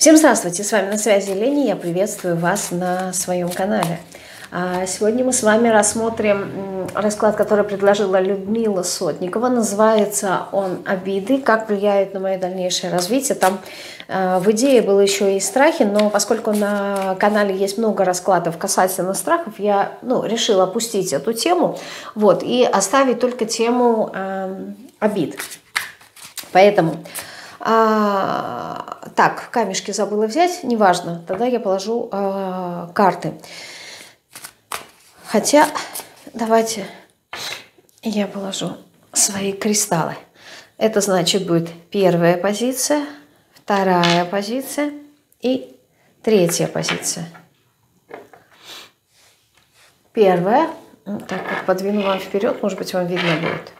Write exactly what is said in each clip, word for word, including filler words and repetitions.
Всем здравствуйте, с вами на связи Лени, я приветствую вас на своем канале. Сегодня мы с вами рассмотрим расклад, который предложила Людмила Сотникова. Называется он «Обиды. Как влияют на мое дальнейшее развитие». Там в идее было еще и страхи, но поскольку на канале есть много раскладов касательно страхов, я ну, решила опустить эту тему вот, и оставить только тему э, обид. Поэтому... А, так, камешки забыла взять, неважно, тогда я положу а, карты. Хотя, давайте я положу свои кристаллы. Это значит будет первая позиция, вторая позиция и третья позиция. Первая, так вот подвину вам вперед, может быть вам видно будет.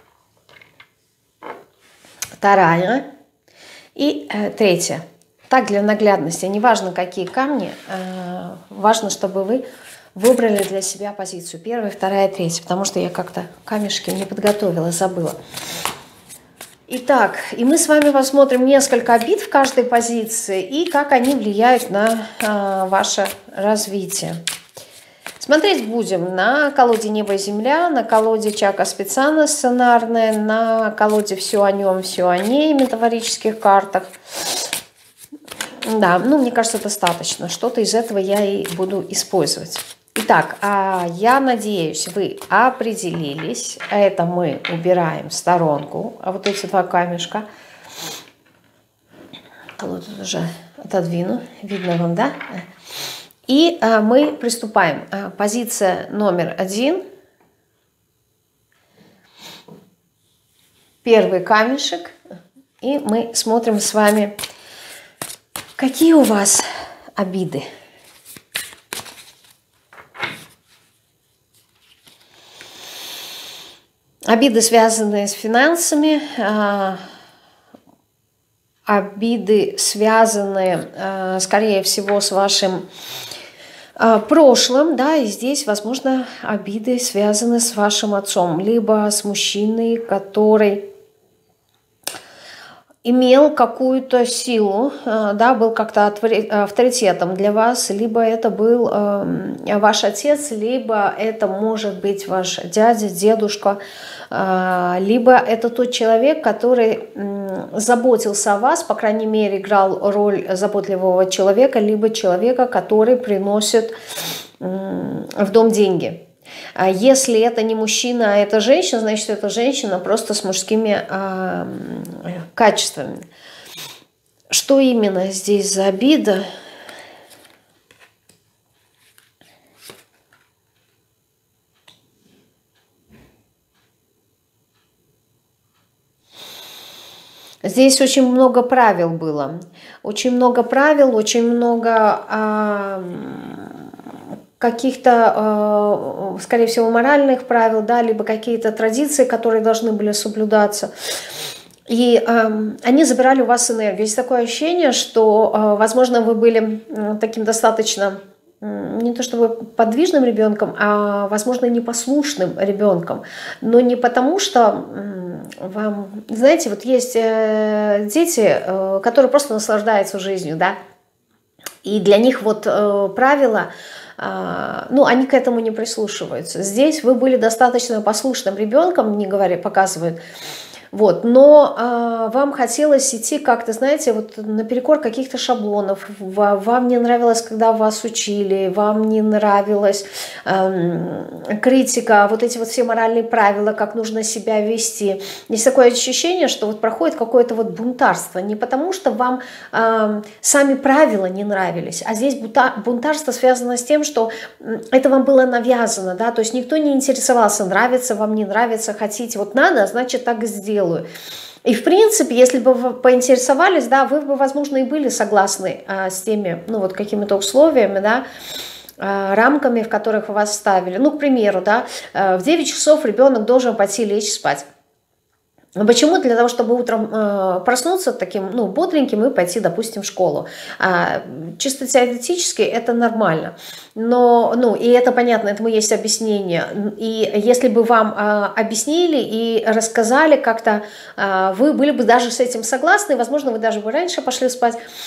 Вторая. И э, третье. Так, для наглядности, неважно какие камни, э, важно, чтобы вы выбрали для себя позицию. Первая, вторая, третья, потому что я как-то камешки не подготовила, забыла. Итак, и мы с вами посмотрим несколько обид в каждой позиции и как они влияют на э, ваше развитие. Смотреть будем на колоде «Небо и земля», на колоде «Чакра специально» сценарная, на колоде «Все о нем, все о ней» метафорических картах. Да, ну, мне кажется, достаточно. Что-то из этого я и буду использовать. Итак, я надеюсь, вы определились. Это мы убираем в сторонку. А вот эти два камешка. Колоду уже отодвину. Видно вам, да? И а, мы приступаем. А, позиция номер один. Первый камешек. И мы смотрим с вами, какие у вас обиды. Обиды, связанные с финансами. А, обиды, связанные, а, скорее всего, с вашим прошлым, да, и здесь, возможно, обиды связаны с вашим отцом, либо с мужчиной, который имел какую-то силу, да, был как-то авторитетом для вас, либо это был э, ваш отец, либо это может быть ваш дядя, дедушка, э, либо это тот человек, который э, заботился о вас, по крайней мере, играл роль заботливого человека, либо человека, который приносит э, в дом деньги. Если это не мужчина, а это женщина, значит, это женщина просто с мужскими э, качествами. Что именно здесь за обида? Здесь очень много правил было. Очень много правил, очень много... Э, каких-то, скорее всего, моральных правил, да, либо какие-то традиции, которые должны были соблюдаться. И э, они забирали у вас энергию. Есть такое ощущение, что, э, возможно, вы были таким достаточно, э, не то чтобы подвижным ребенком, а, возможно, непослушным ребенком. Но не потому, что э, вам... Знаете, вот есть э, дети, э, которые просто наслаждаются жизнью, да, и для них вот э, правила... Ну, они к этому не прислушиваются. Здесь вы были достаточно послушным ребенком, не говоря, показывают. Вот, но э, вам хотелось идти как-то, знаете, вот наперекор каких-то шаблонов. Вам не нравилось, когда вас учили, вам не нравилась э, критика, вот эти вот все моральные правила, как нужно себя вести. Есть такое ощущение, что вот проходит какое-то вот бунтарство. Не потому, что вам э, сами правила не нравились, а здесь бунтарство связано с тем, что это вам было навязано, да, то есть никто не интересовался, нравится вам, не нравится, хотите, вот надо, значит, так и сделать. И в принципе, если бы вы поинтересовались, да, вы бы, возможно, и были согласны а, с теми, ну вот какими-то условиями, да, а, рамками, в которых вас ставили. Ну, к примеру, да, в девять часов ребенок должен пойти лечь спать. Почему? Для того, чтобы утром э, проснуться таким, ну, бодреньким и пойти, допустим, в школу. А, чисто теоретически это нормально. Но, ну, и это понятно, этому есть объяснение. И если бы вам э, объяснили и рассказали как-то, э, вы были бы даже с этим согласны, возможно, вы даже бы раньше пошли спать.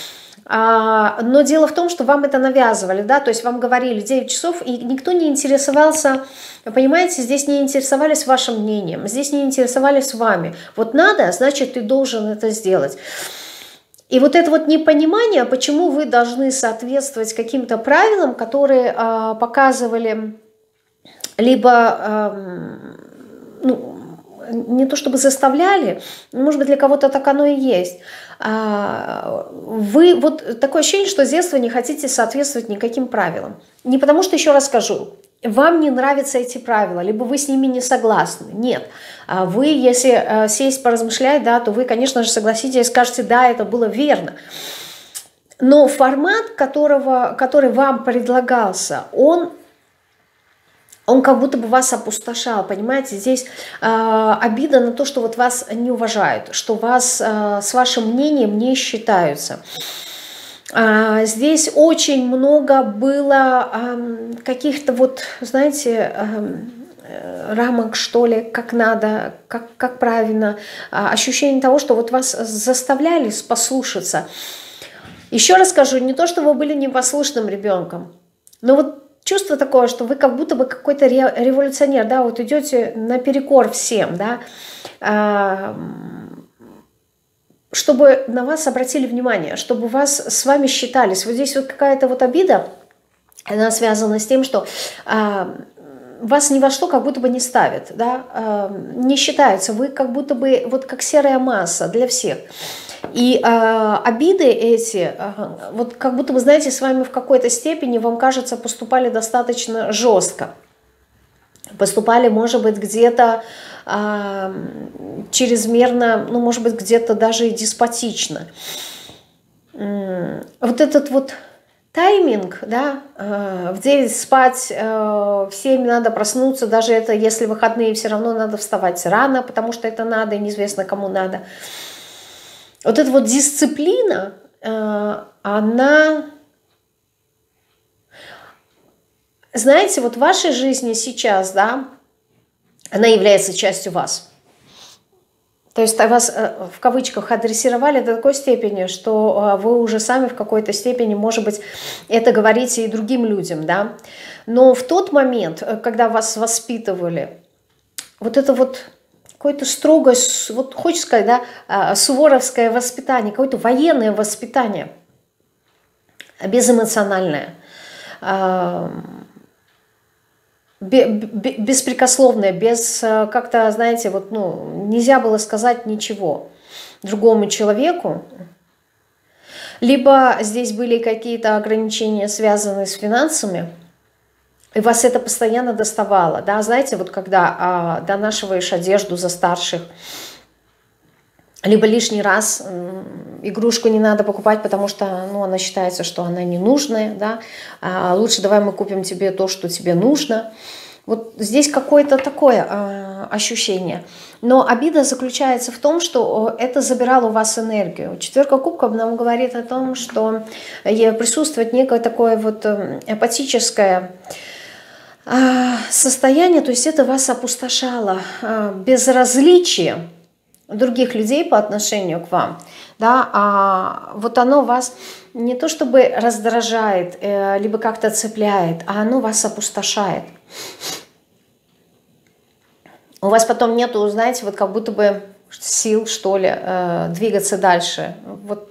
А, но дело в том, что вам это навязывали, да, то есть вам говорили девять часов, и никто не интересовался, понимаете, здесь не интересовались вашим мнением, здесь не интересовались вами. Вот надо, значит, ты должен это сделать. И вот это вот непонимание, почему вы должны соответствовать каким-то правилам, которые а, показывали либо, а, ну, не то чтобы заставляли, может быть, для кого-то так оно и есть. Вы, вот такое ощущение, что с детства не хотите соответствовать никаким правилам. Не потому что, еще раз скажу, вам не нравятся эти правила, либо вы с ними не согласны. Нет. Вы, если сесть поразмышлять, да, то вы, конечно же, согласитесь и скажете, да, это было верно. Но формат, которого, который вам предлагался, он... Он как будто бы вас опустошал, понимаете, здесь э, обида на то, что вот вас не уважают, что вас э, с вашим мнением не считаются. Э, здесь очень много было э, каких-то вот, знаете, э, рамок, что ли, как надо, как, как правильно, э, ощущение того, что вот вас заставляли послушаться. Еще раз скажу, не то, что вы были непослушным ребенком, но вот чувство такое, что вы как будто бы какой-то революционер, да, вот идете наперекор всем, да, чтобы на вас обратили внимание, чтобы вас с вами считались. Вот здесь вот какая-то вот обида, она связана с тем, что вас ни во что как будто бы не ставят, да, не считаются, вы как будто бы вот как серая масса для всех. И э, обиды эти, э, вот как будто бы, знаете, с вами в какой-то степени, вам кажется, поступали достаточно жестко. Поступали, может быть, где-то э, чрезмерно, ну, может быть, где-то даже и деспотично. Вот этот вот тайминг, да, э, в девять спать, э, в семь надо проснуться, даже это если выходные, все равно надо вставать рано, потому что это надо, и неизвестно, кому надо. Вот эта вот дисциплина, она, знаете, вот в вашей жизни сейчас, да, она является частью вас. То есть вас в кавычках адресировали до такой степени, что вы уже сами в какой-то степени, может быть, это говорите и другим людям, да. Но в тот момент, когда вас воспитывали, вот это вот... какое-то строгое, вот хочется сказать, да, суворовское воспитание, какое-то военное воспитание, безэмоциональное, беспрекословное, без как-то, знаете, вот, ну, нельзя было сказать ничего другому человеку. Либо здесь были какие-то ограничения, связанные с финансами, и вас это постоянно доставало, да, знаете, вот когда а, донашиваешь одежду за старших, либо лишний раз м, игрушку не надо покупать, потому что, ну, она считается, что она ненужная, да, а лучше давай мы купим тебе то, что тебе нужно. Вот здесь какое-то такое а, ощущение. Но обида заключается в том, что это забирало у вас энергию. Четверка кубков нам говорит о том, что присутствует некое такое вот апатическое состояние, то есть это вас опустошало, безразличие других людей по отношению к вам, да, а вот оно вас не то чтобы раздражает, либо как-то цепляет, а оно вас опустошает. У вас потом нету, знаете, вот как будто бы сил, что ли, двигаться дальше. Вот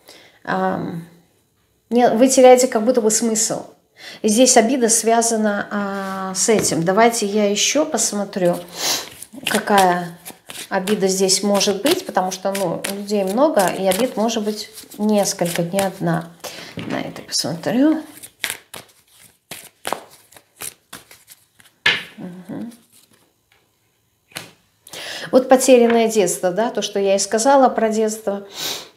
вы теряете как будто бы смысл. И здесь обида связана а, с этим. Давайте я еще посмотрю, какая обида здесь может быть, потому что, ну, людей много, и обид может быть несколько, не одна. На это посмотрю. Угу. Вот потерянное детство, да, то, что я и сказала про детство.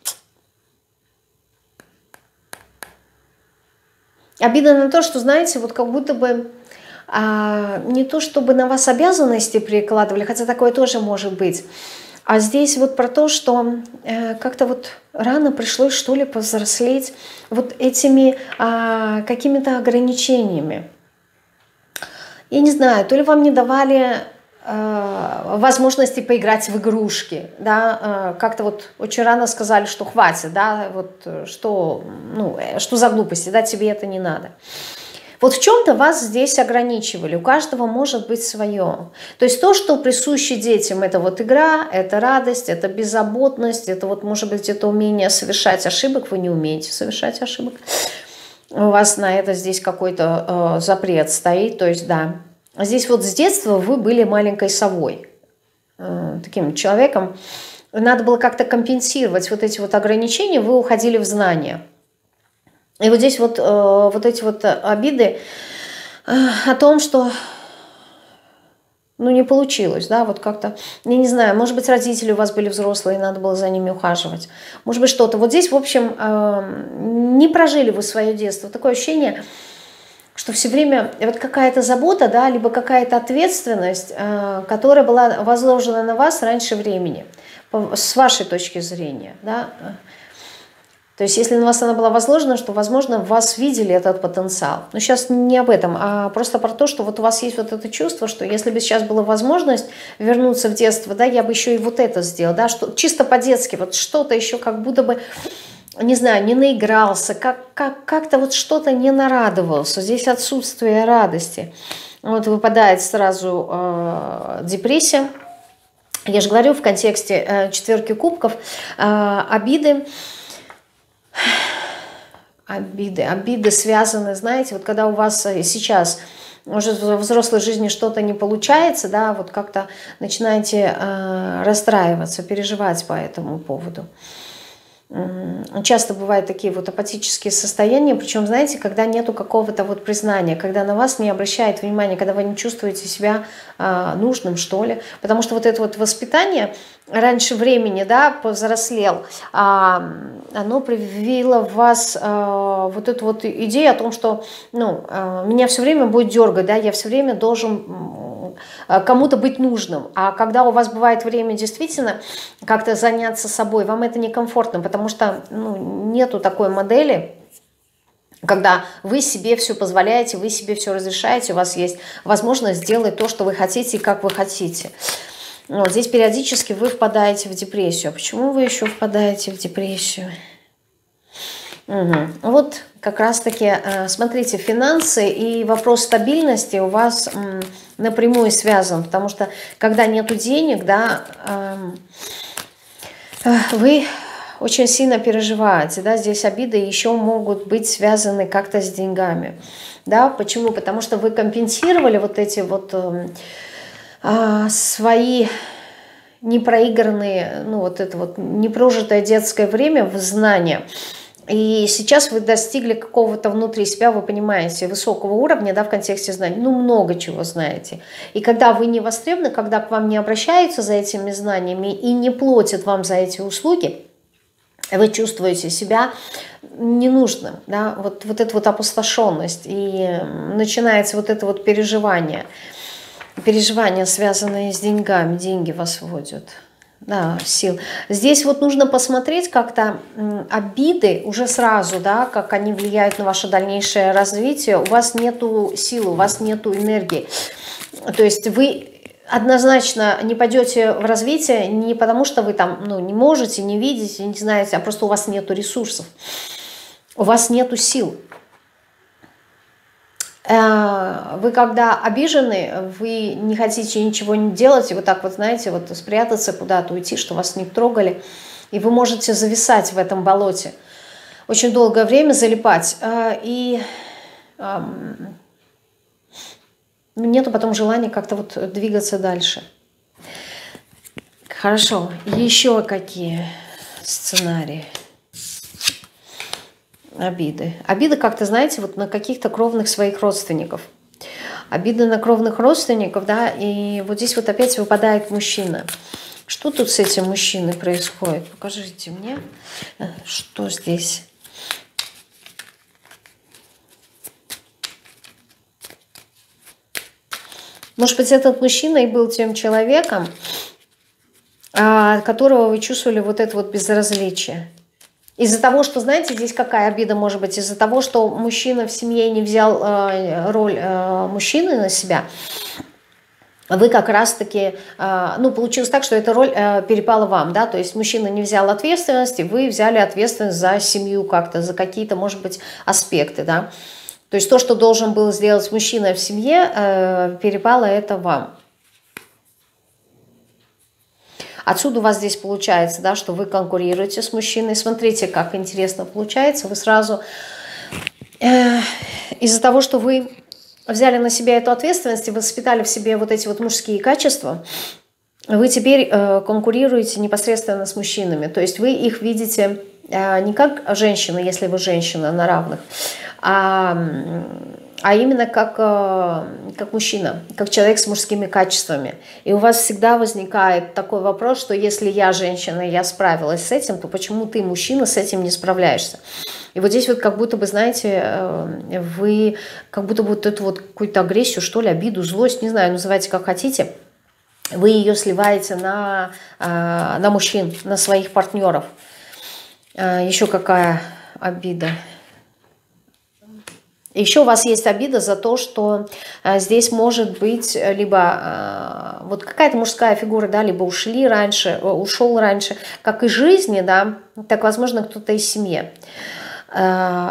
Обида на то, что, знаете, вот как будто бы а, не то, чтобы на вас обязанности перекладывали, хотя такое тоже может быть, а здесь вот про то, что э, как-то вот рано пришлось, что ли, повзрослеть вот этими а, какими-то ограничениями. Я не знаю, то ли вам не давали возможности поиграть в игрушки, да, как-то вот очень рано сказали, что хватит, да, вот что, ну, что за глупости, да, тебе это не надо. Вот в чем-то вас здесь ограничивали, у каждого может быть свое. То есть то, что присуще детям, это вот игра, это радость, это беззаботность, это вот может быть это умение совершать ошибок, вы не умеете совершать ошибок. У вас на это здесь какой-то э, запрет стоит, то есть да. Здесь вот с детства вы были маленькой совой, э, таким человеком. Надо было как-то компенсировать вот эти вот ограничения, вы уходили в знания. И вот здесь вот, э, вот эти вот обиды э, о том, что ну, не получилось, да, вот как-то, я не знаю, может быть, родители у вас были взрослые, и надо было за ними ухаживать, может быть, что-то. Вот здесь, в общем, э, не прожили вы свое детство. Такое ощущение, что все время вот какая-то забота, да, либо какая-то ответственность, э, которая была возложена на вас раньше времени, с вашей точки зрения, да. То есть если на вас она была возложена, что, возможно, в вас видели этот потенциал. Но сейчас не об этом, а просто про то, что вот у вас есть вот это чувство, что если бы сейчас была возможность вернуться в детство, да, я бы еще и вот это сделал, да, что чисто по-детски, вот что-то еще как будто бы, не знаю, не наигрался, как, как, как-то вот что-то не нарадовался. Здесь отсутствие радости. Вот выпадает сразу э, депрессия. Я же говорю в контексте э, четверки кубков, э, обиды. Обиды, обиды связаны, знаете, вот когда у вас сейчас уже в взрослой жизни что-то не получается, да, вот как-то начинаете э, расстраиваться, переживать по этому поводу. Часто бывают такие вот апатические состояния, причем, знаете, когда нету какого-то вот признания, когда на вас не обращают внимания, когда вы не чувствуете себя э, нужным, что ли. Потому что вот это вот воспитание раньше времени, да, повзрослел, а, оно привило в вас а, вот эту вот идею о том, что, ну, а, меня все время будет дергать, да, я все время должен кому-то быть нужным. А когда у вас бывает время действительно как-то заняться собой, вам это некомфортно, потому что, ну, нету такой модели, когда вы себе все позволяете, вы себе все разрешаете, у вас есть возможность сделать то, что вы хотите и как вы хотите. Вот здесь периодически вы впадаете в депрессию. А почему вы еще впадаете в депрессию? Угу. Вот как раз-таки, смотрите, финансы и вопрос стабильности у вас напрямую связан, потому что когда нету денег, да, вы очень сильно переживаете, да, здесь обиды еще могут быть связаны как-то с деньгами, да, почему? Потому что вы компенсировали вот эти вот свои непроигранные, ну вот это вот непрожитое детское время в знания. И сейчас вы достигли какого-то внутри себя, вы понимаете, высокого уровня, да, в контексте знаний, ну много чего знаете. И когда вы не востребованы, когда к вам не обращаются за этими знаниями и не платят вам за эти услуги, вы чувствуете себя ненужным, да, вот, вот эта вот опустошенность, и начинается вот это вот переживание. Переживания, связанные с деньгами, деньги вас вводят, да, сил. Здесь вот нужно посмотреть как-то обиды уже сразу, да, как они влияют на ваше дальнейшее развитие. У вас нету сил, у вас нету энергии. То есть вы однозначно не пойдете в развитие не потому, что вы там, ну, не можете, не видите, не знаете, а просто у вас нету ресурсов, у вас нету сил. Вы когда обижены, вы не хотите ничего не делать, и вот так вот, знаете, вот спрятаться куда-то, уйти, что вас не трогали, и вы можете зависать в этом болоте, очень долгое время залипать, и нету потом желания как-то вот двигаться дальше. Хорошо, еще какие сценарии? Обиды. Обиды как-то, знаете, вот на каких-то кровных своих родственников. Обиды на кровных родственников, да, и вот здесь вот опять выпадает мужчина. Что тут с этим мужчиной происходит? Покажите мне, что здесь. Может быть, этот мужчина и был тем человеком, от которого вы чувствовали вот это вот безразличие. Из-за того, что, знаете, здесь какая обида может быть? Из-за того, что мужчина в семье не взял э, роль э, мужчины на себя, вы как раз-таки, ну, получилось так, что эта роль перепала вам, да, то есть мужчина не взял ответственности, вы взяли ответственность за семью как-то, за какие-то, может быть, аспекты, да. То есть то, что должен был сделать мужчина в семье, перепало это вам. Отсюда у вас здесь получается, да, что вы конкурируете с мужчиной. Смотрите, как интересно получается. Вы сразу э, из-за того, что вы взяли на себя эту ответственность и воспитали в себе вот эти вот мужские качества, вы теперь э, конкурируете непосредственно с мужчинами. То есть вы их видите э, не как женщина, если вы женщина на равных, а, а именно как, э, как мужчина, как человек с мужскими качествами. И у вас всегда возникает такой вопрос, что если я женщина, я справилась с этим, то почему ты, мужчина, с этим не справляешься? И вот здесь вот как будто бы, знаете, вы как будто бы вот эту вот какую-то агрессию, что ли, обиду, злость, не знаю, называйте как хотите, вы ее сливаете на, на мужчин, на своих партнеров. Еще какая обида. Еще у вас есть обида за то, что здесь может быть либо вот какая-то мужская фигура, да, либо ушли раньше, ушел раньше, как из жизни, да, так, возможно, кто-то из семьи. У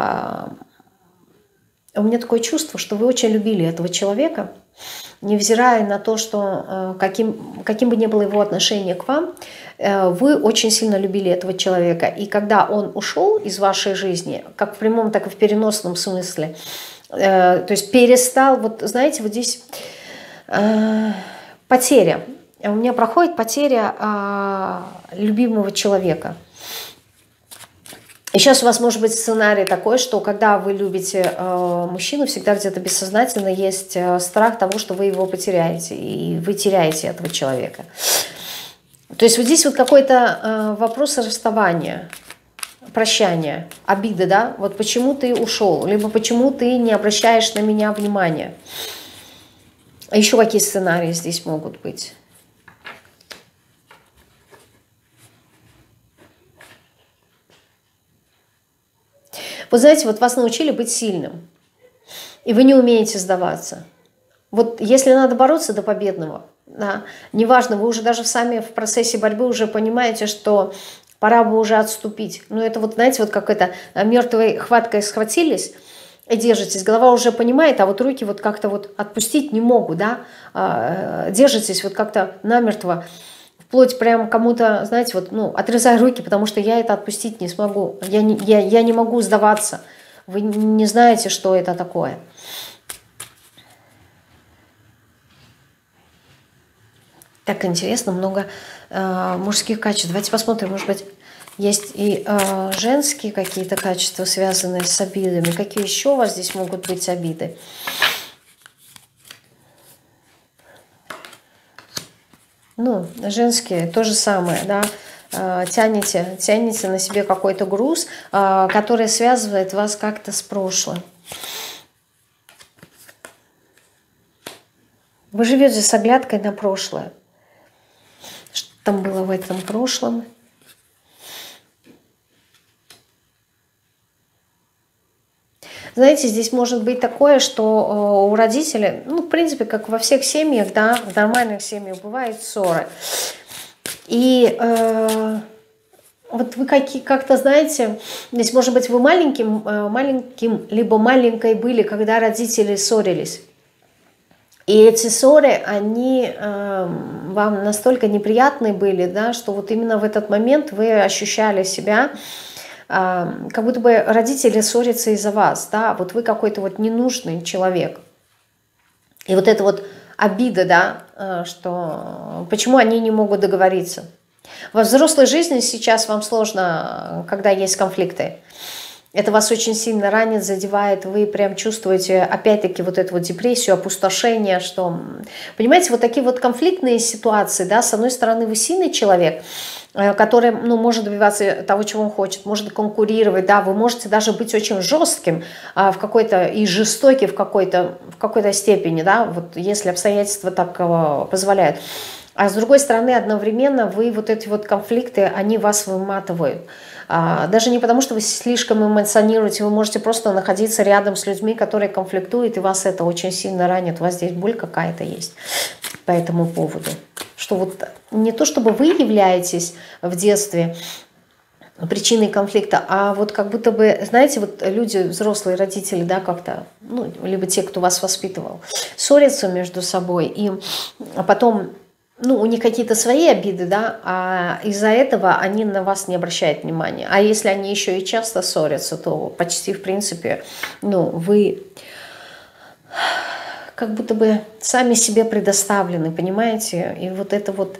меня такое чувство, что вы очень любили этого человека, невзирая на то, что каким, каким бы ни было его отношение к вам, вы очень сильно любили этого человека. И когда он ушел из вашей жизни, как в прямом, так и в переносном смысле, то есть перестал, вот знаете, вот здесь потеря. У меня проходит потеря любимого человека. И сейчас у вас может быть сценарий такой, что когда вы любите э, мужчину, всегда где-то бессознательно есть э, страх того, что вы его потеряете, и вы теряете этого человека. То есть вот здесь вот какой-то э, вопрос расставания, прощания, обиды, да, вот почему ты ушел, либо почему ты не обращаешь на меня внимания. А еще какие сценарии здесь могут быть? Вы знаете, вот вас научили быть сильным, и вы не умеете сдаваться. Вот если надо бороться до победного, да, неважно, вы уже даже сами в процессе борьбы уже понимаете, что пора бы уже отступить. Но это вот, знаете, вот как это, мертвой хваткой схватились и держитесь, голова уже понимает, а вот руки вот как-то вот отпустить не могут, да, держитесь вот как-то намертво, вплоть прям кому-то, знаете, вот, ну, отрезай руки, потому что я это отпустить не смогу. Я не, я, я не могу сдаваться. Вы не знаете, что это такое. Так интересно, много э, мужских качеств. Давайте посмотрим, может быть, есть и э, женские какие-то качества, связанные с обидами. Какие еще у вас здесь могут быть обиды? Ну, женские, то же самое, да, тянете, тянете на себе какой-то груз, который связывает вас как-то с прошлым. Вы живете с оглядкой на прошлое. Что там было в этом прошлом? Знаете, здесь может быть такое, что у родителей, ну, в принципе, как во всех семьях, да, в нормальных семьях бывают ссоры. И э, вот вы как-то, знаете, здесь, может быть, вы маленьким, маленьким, либо маленькой были, когда родители ссорились. И эти ссоры, они э, вам настолько неприятные были, да, что вот именно в этот момент вы ощущали себя, как будто бы родители ссорятся из-за вас, да, вот вы какой-то вот ненужный человек. И вот эта вот обида, да, что почему они не могут договориться. Во взрослой жизни сейчас вам сложно, когда есть конфликты. Это вас очень сильно ранит, задевает, вы прям чувствуете, опять-таки, вот эту вот депрессию, опустошение, что, понимаете, вот такие вот конфликтные ситуации, да, с одной стороны, вы сильный человек, который, ну, может добиваться того, чего он хочет, может конкурировать, да, вы можете даже быть очень жестким а, в какой-то и жестоким в какой-то в какой-то степени, да, вот если обстоятельства так а, позволяют. А с другой стороны, одновременно вы вот эти вот конфликты, они вас выматывают. А, даже не потому, что вы слишком эмоционируете, вы можете просто находиться рядом с людьми, которые конфликтуют, и вас это очень сильно ранит. У вас здесь боль какая-то есть по этому поводу. Что вот не то, чтобы вы являетесь в детстве причиной конфликта, а вот как будто бы, знаете, вот люди, взрослые родители, да, как-то, ну, либо те, кто вас воспитывал, ссорятся между собой, и потом, ну, у них какие-то свои обиды, да, а из-за этого они на вас не обращают внимания. А если они еще и часто ссорятся, то почти, в принципе, ну, вы как будто бы сами себе предоставлены, понимаете? И вот это вот...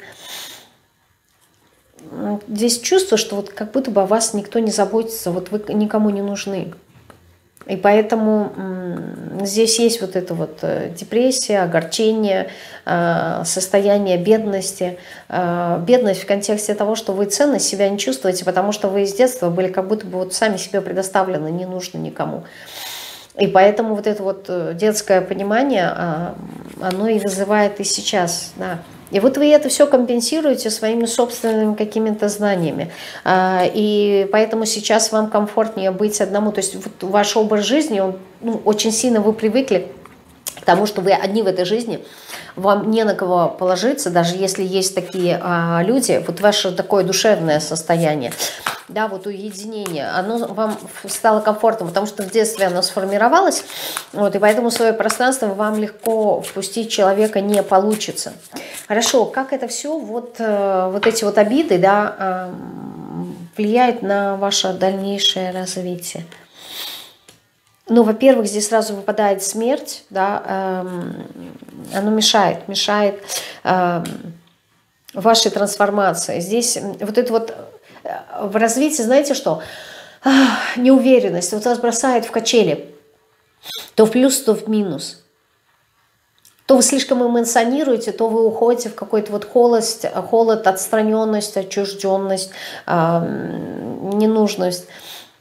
Здесь чувство, что вот как будто бы о вас никто не заботится, вот вы никому не нужны. И поэтому здесь есть вот эта вот депрессия, огорчение, состояние бедности. Бедность в контексте того, что вы ценно себя не чувствуете, потому что вы из детства были как будто бы вот сами себе предоставлены, не нужно никому. И поэтому вот это вот детское понимание, оно и вызывает и сейчас, да. И вот вы это все компенсируете своими собственными какими-то знаниями. И поэтому сейчас вам комфортнее быть одному. То есть вот ваш образ жизни, он, ну, очень сильно вы привыкли к тому, что вы одни в этой жизни, вам не на кого положиться, даже если есть такие а, люди, вот ваше такое душевное состояние, да, вот уединение, оно вам стало комфортным, потому что в детстве оно сформировалось, вот, и поэтому в свое пространство вам легко впустить человека не получится. Хорошо, как это все, вот, вот эти вот обиды, да, влияет на ваше дальнейшее развитие? Ну, во-первых, здесь сразу выпадает смерть, да, эм, оно мешает, мешает эм, вашей трансформации. Здесь вот это вот в развитии, знаете что, неуверенность, вот вас бросает в качели, то в плюс, то в минус. То вы слишком эмоционируете, то вы уходите в какой-то вот холость, холод, отстраненность, отчужденность, эм, ненужность.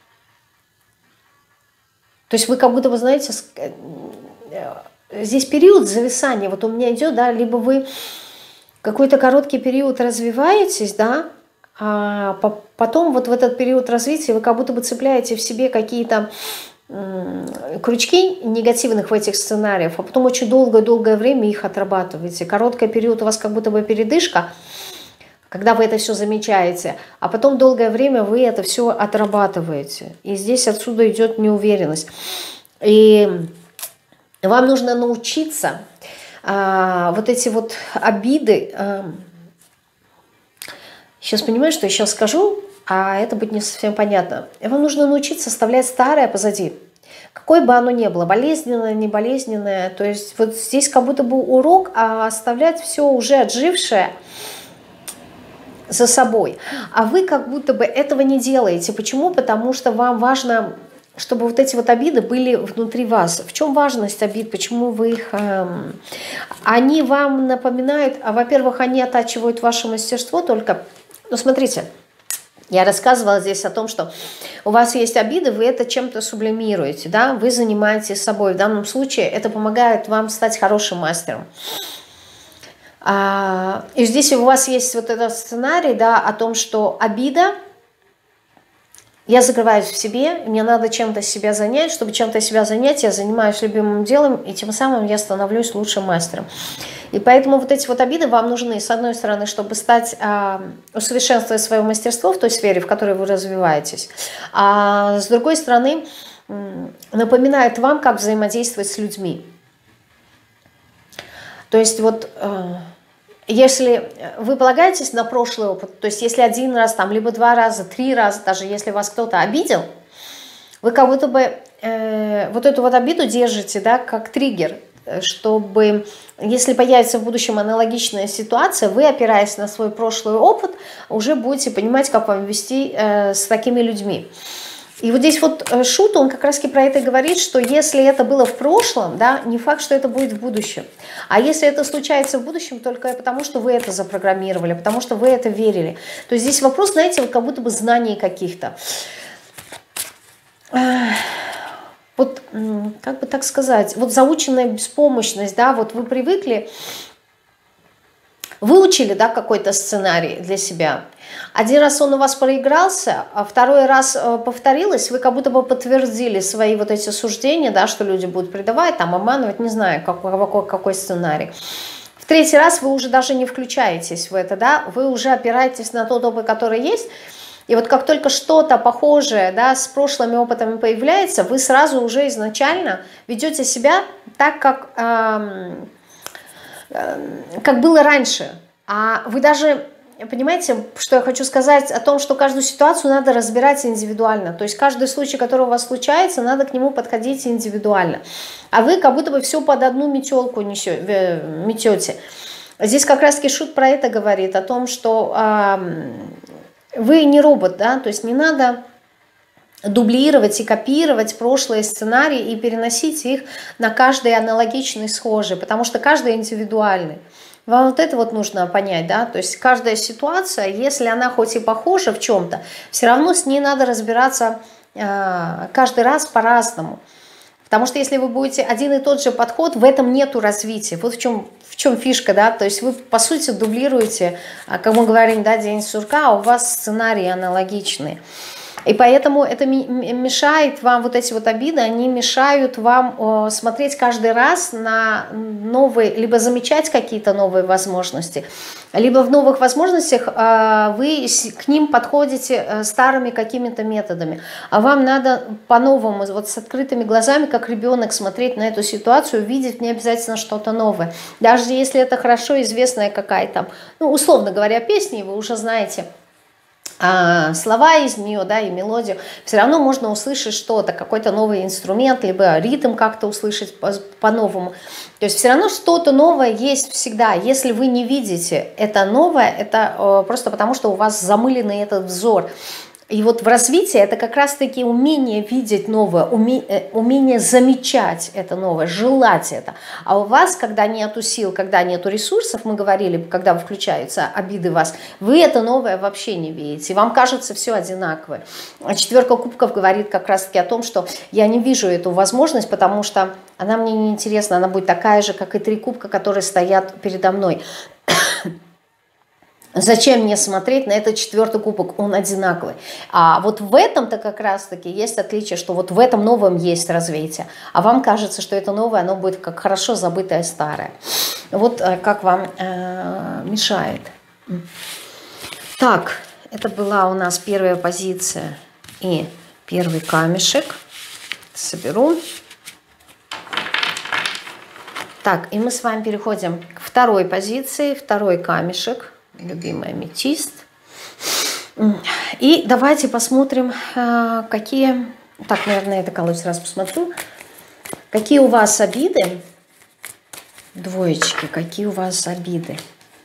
То есть вы как будто бы, знаете, здесь период зависания, вот у меня идет, да, либо вы какой-то короткий период развиваетесь, да, а потом вот в этот период развития вы как будто бы цепляете в себе какие-то крючки негативных в этих сценариях, а потом очень долгое-долгое время их отрабатываете. Короткий период у вас как будто бы передышка, когда вы это все замечаете, а потом долгое время вы это все отрабатываете. И здесь отсюда идет неуверенность. И вам нужно научиться а, вот эти вот обиды. А, сейчас понимаю, что я сейчас скажу, а это будет не совсем понятно. Вам нужно научиться оставлять старое позади. Какое бы оно ни было, болезненное, не болезненное. То есть вот здесь как будто бы урок, а оставлять все уже отжившее за собой. А вы как будто бы этого не делаете. Почему? Потому что вам важно, чтобы вот эти вот обиды были внутри вас. В чем важность обид? Почему вы их... Эм, они вам напоминают, а, во-первых, они оттачивают ваше мастерство только... Ну, смотрите, я рассказывала здесь о том, что у вас есть обиды, вы это чем-то сублимируете, да, вы занимаетесь собой. В данном случае это помогает вам стать хорошим мастером. И здесь у вас есть вот этот сценарий, да, о том, что обида, я закрываюсь в себе, мне надо чем-то себя занять, чтобы чем-то себя занять, я занимаюсь любимым делом, и тем самым я становлюсь лучшим мастером. И поэтому вот эти вот обиды вам нужны, с одной стороны, чтобы стать, усовершенствовать свое мастерство в той сфере, в которой вы развиваетесь, а с другой стороны, напоминают вам, как взаимодействовать с людьми. То есть вот... Если вы полагаетесь на прошлый опыт, то есть если один раз, там, либо два раза, три раза, даже если вас кто-то обидел, вы как будто бы э, вот эту вот обиду держите, да, как триггер, чтобы, если появится в будущем аналогичная ситуация, вы, опираясь на свой прошлый опыт, уже будете понимать, как вам вести э, с такими людьми. И вот здесь вот Шут, он как раз-таки про это говорит, что если это было в прошлом, да, не факт, что это будет в будущем. А если это случается в будущем, только потому, что вы это запрограммировали, потому что вы это верили. То есть здесь вопрос, знаете, вот как будто бы знаний каких-то. Вот, как бы так сказать, вот заученная беспомощность, да, вот вы привыкли выучили, да, какой-то сценарий для себя. Один раз он у вас проигрался, а второй раз повторилось, вы как будто бы подтвердили свои вот эти суждения, да, что люди будут предавать, там, обманывать, не знаю, какой, какой сценарий. В третий раз вы уже даже не включаетесь в это, да, вы уже опираетесь на тот опыт, который есть, и вот как только что-то похожее, да, с прошлыми опытами появляется, вы сразу уже изначально ведете себя так, как, эм, э, как было раньше. А вы даже, понимаете, что я хочу сказать о том, что каждую ситуацию надо разбирать индивидуально. То есть каждый случай, который у вас случается, надо к нему подходить индивидуально. А вы как будто бы все под одну метелку метете. Здесь как раз-таки Шут про это говорит, о том, что э, вы не робот, да, то есть не надо дублировать и копировать прошлые сценарии и переносить их на каждый аналогичный, схожий, потому что каждый индивидуальный. Вам вот это вот нужно понять, да, то есть каждая ситуация, если она хоть и похожа в чем-то, все равно с ней надо разбираться э, каждый раз по-разному. Потому что если вы будете один и тот же подход, в этом нету развития. Вот в чем, в чем фишка, да, то есть вы, по сути, дублируете, как мы говорим, да, день сурка, а у вас сценарии аналогичные. И поэтому это мешает вам, вот эти вот обиды, они мешают вам смотреть каждый раз на новые, либо замечать какие-то новые возможности, либо в новых возможностях вы к ним подходите старыми какими-то методами. А вам надо по-новому, вот с открытыми глазами, как ребенок, смотреть на эту ситуацию, видеть не обязательно что-то новое. Даже если это хорошо известная какая-то, ну, условно говоря, песня, вы уже знаете А, слова из нее, да, и мелодию, все равно можно услышать что-то, какой-то новый инструмент, либо ритм как-то услышать по-новому. То есть все равно что-то новое есть всегда. Если вы не видите это новое, это э, просто потому, что у вас замыленный этот взор. И вот в развитии это как раз-таки умение видеть новое, умение, умение замечать это новое, желать это. А у вас, когда нету сил, когда нету ресурсов, мы говорили, когда включаются обиды вас, вы это новое вообще не видите. Вам кажется все одинаковое. А четверка кубков говорит как раз-таки о том, что я не вижу эту возможность, потому что она мне не интересна, она будет такая же, как и три кубка, которые стоят передо мной. Зачем мне смотреть на этот четвертый кубок? Он одинаковый. А вот в этом-то как раз-таки есть отличие, что вот в этом новом есть развитие. А вам кажется, что это новое, оно будет как хорошо забытое старое. Вот как вам э, мешает. Так, это была у нас первая позиция и первый камешек. Соберу. Так, и мы с вами переходим к второй позиции, второй камешек. Любимый аметист. И давайте посмотрим, какие... Так, наверное, это колодец раз посмотрю. Какие у вас обиды? Двоечки, какие у вас обиды?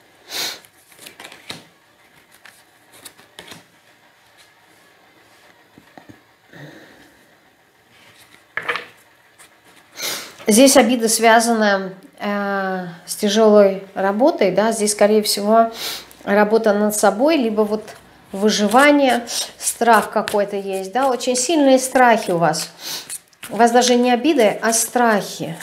Здесь обида связана э, с тяжелой работой, да, здесь, скорее всего, работа над собой, либо вот выживание, страх какой-то есть, да, очень сильные страхи у вас. У вас даже не обиды, а страхи.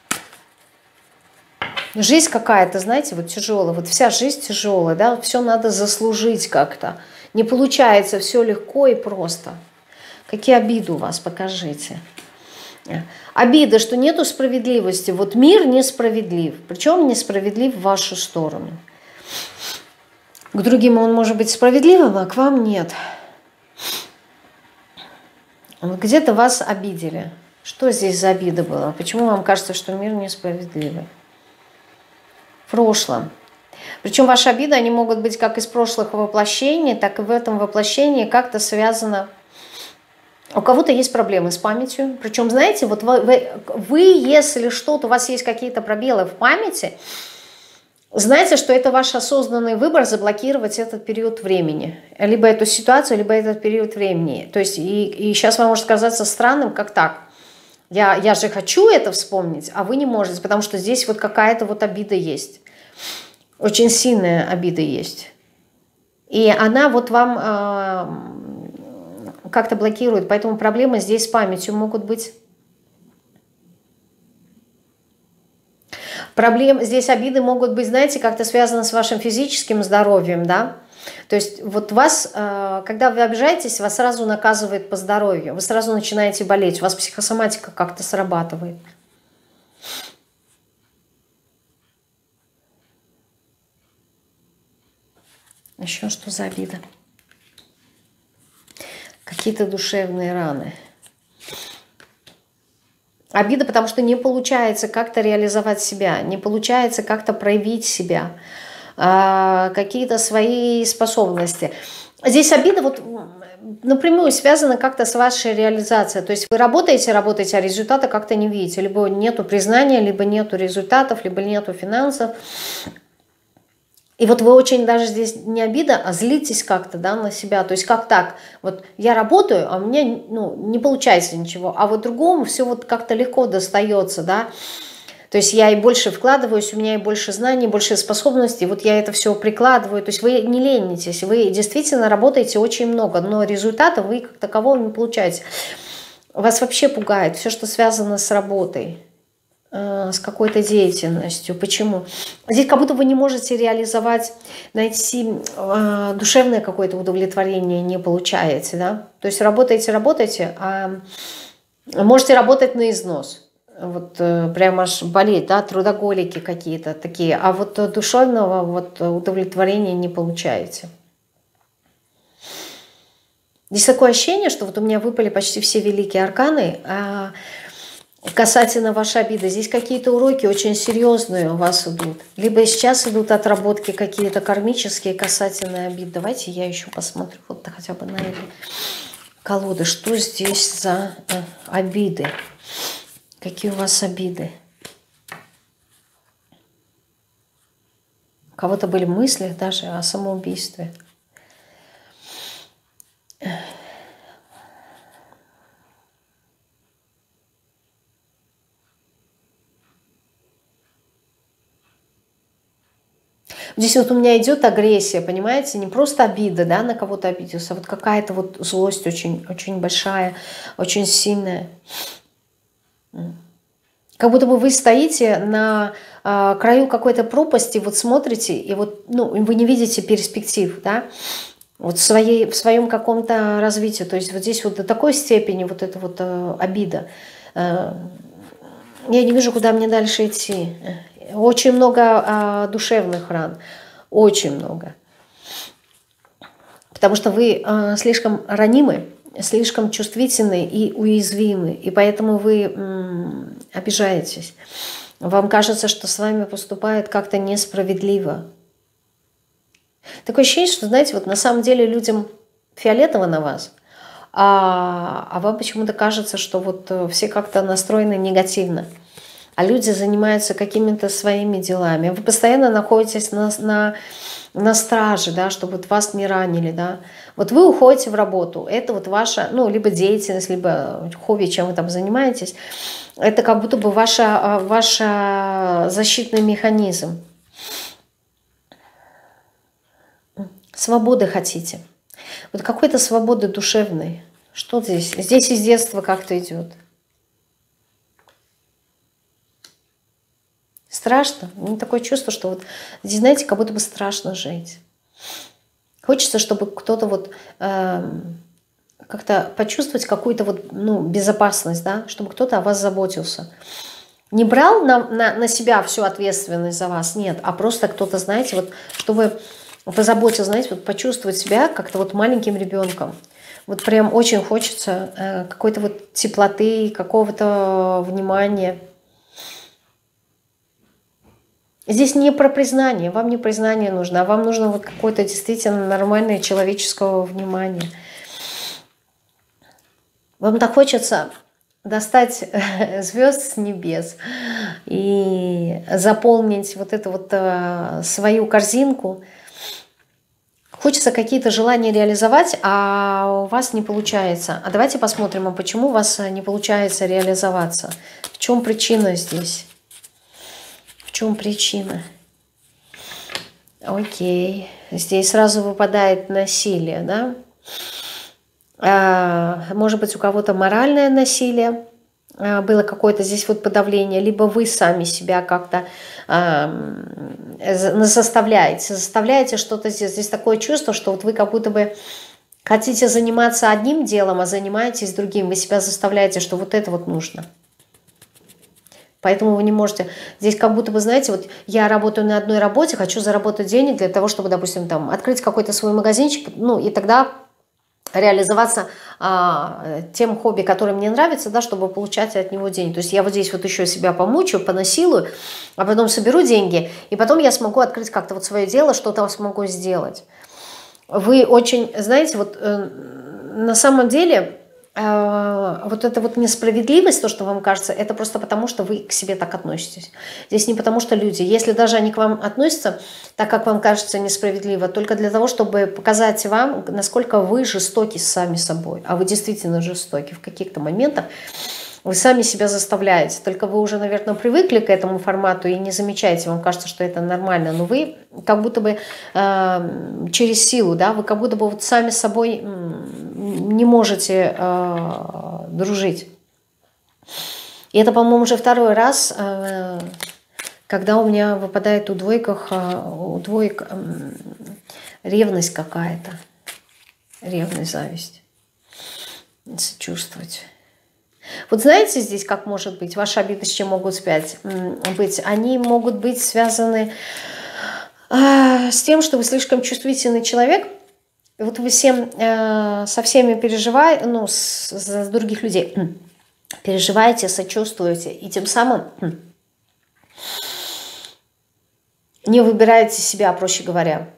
Жизнь какая-то, знаете, вот тяжелая, вот вся жизнь тяжелая, да, все надо заслужить как-то. Не получается все легко и просто. Какие обиды у вас, покажите. Обида, что нету справедливости. Вот мир несправедлив. Причем несправедлив в вашу сторону. К другим он может быть справедливым, а к вам нет. Где-то вас обидели. Что здесь за обида была? Почему вам кажется, что мир несправедливый? В прошлом. Причем ваши обиды, они могут быть как из прошлых воплощений, так и в этом воплощении как-то связано. У кого-то есть проблемы с памятью. Причем, знаете, вот вы, вы, вы если что-то, у вас есть какие-то пробелы в памяти, знаете, что это ваш осознанный выбор заблокировать этот период времени. Либо эту ситуацию, либо этот период времени. То есть, и, и сейчас вам может казаться странным, как так. Я, я же хочу это вспомнить, а вы не можете, потому что здесь вот какая-то вот обида есть. Очень сильная обида есть. И она вот вам... Э, как-то блокирует, поэтому проблемы здесь с памятью могут быть. Проблем, здесь обиды могут быть, знаете, как-то связаны с вашим физическим здоровьем, да? То есть вот вас, э, когда вы обижаетесь, вас сразу наказывает по здоровью, вы сразу начинаете болеть, у вас психосоматика как-то срабатывает. Еще что за обида? Какие-то душевные раны. Обида, потому что не получается как-то реализовать себя, не получается как-то проявить себя, какие-то свои способности. Здесь обида вот напрямую связана как-то с вашей реализацией. То есть вы работаете, работаете, а результата как-то не видите. Либо нету признания, либо нету результатов, либо нету финансов. И вот вы очень даже здесь не обида, а злитесь как-то, да, на себя. То есть как так? Вот я работаю, а у меня, ну, не получается ничего. А вот другому все вот как-то легко достается, да. То есть я и больше вкладываюсь, у меня и больше знаний, больше способностей. Вот я это все прикладываю. То есть вы не ленитесь, вы действительно работаете очень много, но результата вы как такового не получаете. Вас вообще пугает все, что связано с работой, с какой-то деятельностью. Почему? Здесь как будто вы не можете реализовать, найти э, душевное какое-то удовлетворение, не получаете, да? То есть работаете, работаете, а можете работать на износ. Вот э, прям аж болеть, да, трудоголики какие-то такие, а вот душевного вот удовлетворения не получаете. Здесь такое ощущение, что вот у меня выпали почти все великие арканы, а касательно вашей обиды. Здесь какие-то уроки очень серьезные у вас идут. Либо сейчас идут отработки какие-то кармические касательно обид. Давайте я еще посмотрю вот хотя бы на эти колоды. Что здесь за обиды? Какие у вас обиды? У кого-то были мысли даже о самоубийстве. Здесь вот у меня идет агрессия, понимаете, не просто обида, да, на кого-то обиделся, а вот какая-то вот злость очень, очень большая, очень сильная. Как будто бы вы стоите на э, краю какой-то пропасти, вот смотрите, и вот, ну, вы не видите перспектив, да, вот в, своей, в своем каком-то развитии. То есть вот здесь вот до такой степени вот эта вот э, обида. Э, я не вижу, куда мне дальше идти. Очень много э, душевных ран, очень много. Потому что вы э, слишком ранимы, слишком чувствительны и уязвимы, и поэтому вы м, обижаетесь. Вам кажется, что с вами поступает как-то несправедливо. Такое ощущение, что, знаете, вот на самом деле людям фиолетово на вас, а, а вам почему-то кажется, что вот все как-то настроены негативно. А люди занимаются какими-то своими делами. Вы постоянно находитесь на, на, на страже, да, чтобы вот вас не ранили. Да. Вот вы уходите в работу, это вот ваша, ну, либо деятельность, либо хобби, чем вы там занимаетесь. Это как будто бы ваша, ваша защитный механизм. Свободы хотите. Вот какой-то свободы душевной. Что здесь? Здесь из детства как-то идет. Страшно. У меня такое чувство, что вот здесь, знаете, как будто бы страшно жить. Хочется, чтобы кто-то вот э, как-то почувствовать какую-то вот, ну, безопасность, да, чтобы кто-то о вас заботился. Не брал на, на, на себя всю ответственность за вас, нет, а просто кто-то, знаете, вот, чтобы позаботился, знаете, вот почувствовать себя как-то вот маленьким ребенком. Вот прям очень хочется э, какой-то вот теплоты, какого-то внимания. Здесь не про признание, вам не признание нужно, а вам нужно вот какое-то действительно нормальное человеческого внимания. Вам так хочется достать звезд с небес и заполнить вот эту вот э, свою корзинку. Хочется какие-то желания реализовать, а у вас не получается. А давайте посмотрим, а почему у вас не получается реализоваться. В чем причина здесь? В чем причина? Окей. Здесь сразу выпадает насилие, да? А, может быть, у кого-то моральное насилие, э, было какое-то здесь вот подавление, либо вы сами себя как-то э, заставляете, заставляете что-то здесь. Здесь такое чувство, что вот вы как будто бы хотите заниматься одним делом, а занимаетесь другим. Вы себя заставляете, что вот это вот нужно. Поэтому вы не можете... Здесь как будто бы, знаете, вот я работаю на одной работе, хочу заработать денег для того, чтобы, допустим, там открыть какой-то свой магазинчик, ну и тогда реализоваться а, тем хобби, которое мне нравится, да, чтобы получать от него деньги. То есть я вот здесь вот еще себя помучаю, понасилую, а потом соберу деньги, и потом я смогу открыть как-то вот свое дело, что-то смогу сделать. Вы очень, знаете, вот э, на самом деле... вот эта вот несправедливость, то, что вам кажется, это просто потому, что вы к себе так относитесь. Здесь не потому, что люди. Если даже они к вам относятся так, как вам кажется несправедливо, только для того, чтобы показать вам, насколько вы жестоки сами собой. А вы действительно жестоки в каких-то моментах. Вы сами себя заставляете. Только вы уже, наверное, привыкли к этому формату и не замечаете. Вам кажется, что это нормально. Но вы как будто бы э, через силу, да, вы как будто бы вот сами с собой не можете э, дружить. И это, по-моему, уже второй раз, э, когда у меня выпадает у двойках, э, у двоек э, ревность какая-то. Ревность, зависть. Сочувствовать. Вот знаете здесь, как может быть, ваши обиды с чем могут спять, быть? Они могут быть связаны э, с тем, что вы слишком чувствительный человек. И вот вы всем, э, со всеми переживаете, ну, с, за других людей переживаете, сочувствуете, и тем самым не выбираете себя, проще говоря.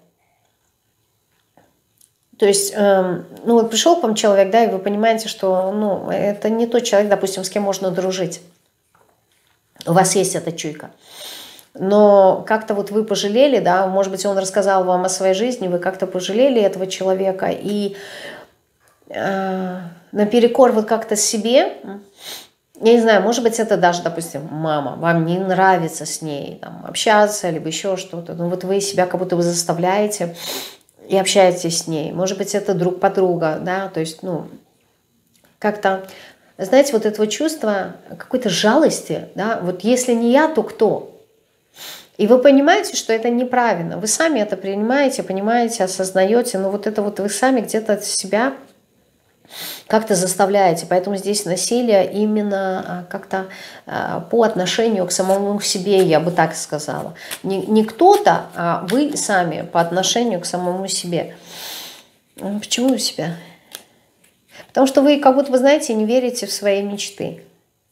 То есть, э, ну вот пришел к вам человек, да, и вы понимаете, что, ну, это не тот человек, допустим, с кем можно дружить. У вас есть эта чуйка. Но как-то вот вы пожалели, да, может быть, он рассказал вам о своей жизни, вы как-то пожалели этого человека, и э, наперекор вот как-то себе, я не знаю, может быть, это даже, допустим, мама, вам не нравится с ней там, общаться, либо еще что-то, но вот вы себя как будто бы заставляете и общаетесь с ней. Может быть, это друг-подруга, да, то есть, ну, как-то, знаете, вот этого чувства какой-то жалости, да, вот если не я, то кто? И вы понимаете, что это неправильно, вы сами это принимаете, понимаете, осознаете, но вот это вот вы сами где-то от себя как-то заставляете, поэтому здесь насилие именно как-то по отношению к самому себе, я бы так сказала. Не, не кто-то, а вы сами по отношению к самому себе. Почему у себя? Потому что вы, как будто вы, знаете, не верите в свои мечты.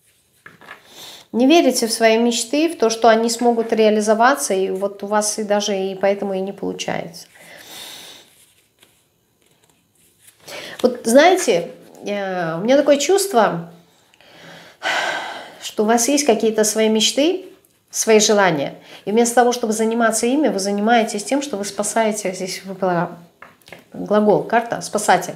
Не верите в свои мечты, в то, что они смогут реализоваться, и вот у вас и даже и поэтому и не получается. Вот знаете, у меня такое чувство, что у вас есть какие-то свои мечты, свои желания. И вместо того, чтобы заниматься ими, вы занимаетесь тем, что вы спасаете, здесь выпала глагол, карта, спасатель.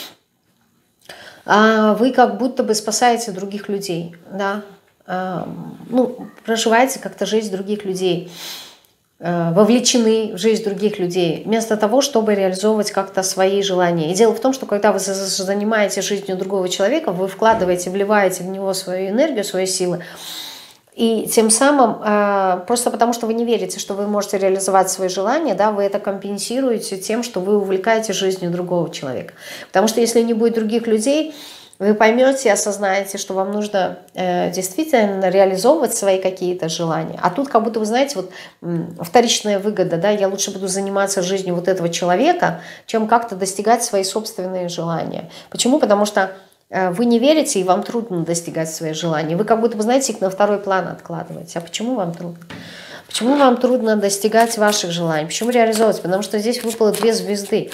А вы как будто бы спасаете других людей, да, ну, проживаете как-то жизнь других людей, вовлечены в жизнь других людей, вместо того, чтобы реализовывать как-то свои желания. И дело в том, что когда вы занимаетесь жизнью другого человека, вы вкладываете, вливаете в него свою энергию, свои силы, и тем самым, просто потому что вы не верите, что вы можете реализовать свои желания, да, вы это компенсируете тем, что вы увлекаете жизнью другого человека. Потому что если не будет других людей, вы поймете и осознаете, что вам нужно э, действительно реализовывать свои какие-то желания. А тут как будто, вы знаете, вот вторичная выгода, да, я лучше буду заниматься жизнью вот этого человека, чем как-то достигать свои собственные желания. Почему? Потому что э, вы не верите, и вам трудно достигать свои желания. Вы как будто, вы знаете, их на второй план откладываете. А почему вам трудно? Почему вам трудно достигать ваших желаний? Почему реализовывать? Потому что здесь выпало две звезды.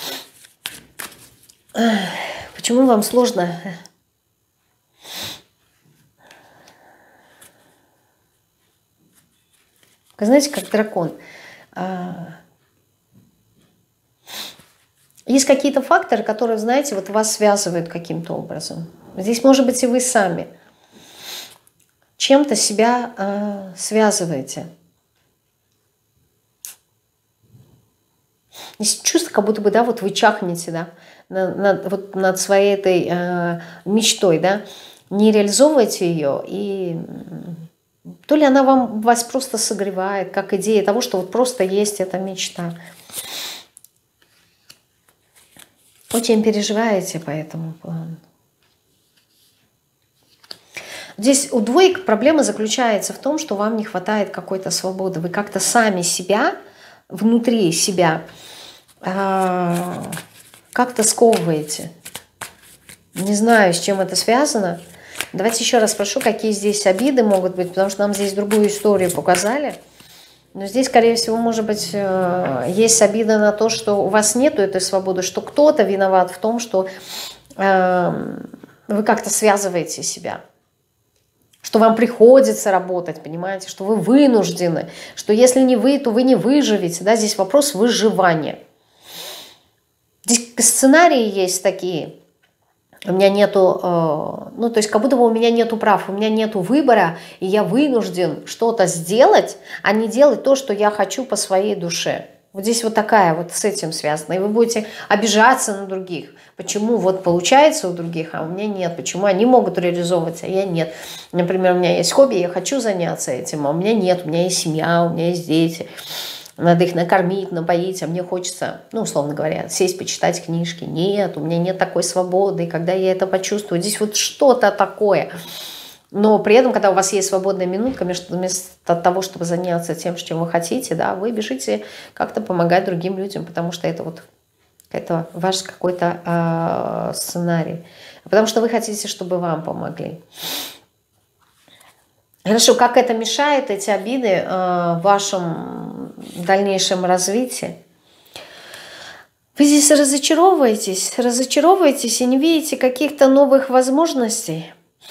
Почему вам сложно? Вы знаете, как дракон. Есть какие-то факторы, которые, знаете, вот вас связывают каким-то образом. Здесь, может быть, и вы сами чем-то себя связываете. Есть чувство, как будто бы, да, вот вы чахнете, да, над, над, вот над своей этой э, мечтой, да. не реализовываете ее, и то ли она вам, вас просто согревает, как идея того, что вот просто есть эта мечта. Очень переживаете по этому плану. Здесь у двоек проблема заключается в том, что вам не хватает какой-то свободы. Вы как-то сами себя, внутри себя, как-то сковываете. Не знаю, с чем это связано. Давайте еще раз спрошу, какие здесь обиды могут быть, потому что нам здесь другую историю показали. Но здесь, скорее всего, может быть, есть обида на то, что у вас нету этой свободы, что кто-то виноват в том, что вы как-то связываете себя. Что вам приходится работать, понимаете, что вы вынуждены, что если не вы, то вы не выживете. Да? Здесь вопрос выживания. Здесь сценарии есть такие. У меня нету, э, ну то есть как будто бы у меня нету прав, у меня нету выбора, и я вынужден что-то сделать, а не делать то, что я хочу по своей душе. Вот здесь вот такая вот с этим связана. И вы будете обижаться на других. Почему вот получается у других, а у меня нет? Почему они могут реализовываться, а я нет? Например, у меня есть хобби, я хочу заняться этим, а у меня нет. У меня есть семья, у меня есть дети. Надо их накормить, напоить, а мне хочется, ну, условно говоря, сесть, почитать книжки. Нет, у меня нет такой свободы. И когда я это почувствую, здесь вот что-то такое. Но при этом, когда у вас есть свободная минутка, вместо того, чтобы заняться тем, чем вы хотите, да, вы бежите как-то помогать другим людям, потому что это вот это ваш какой-то э, сценарий. Потому что вы хотите, чтобы вам помогли. Хорошо, как это мешает, эти обиды, э, вашему дальнейшему развитию? Вы здесь разочаровываетесь, разочаровываетесь и не видите каких-то новых возможностей.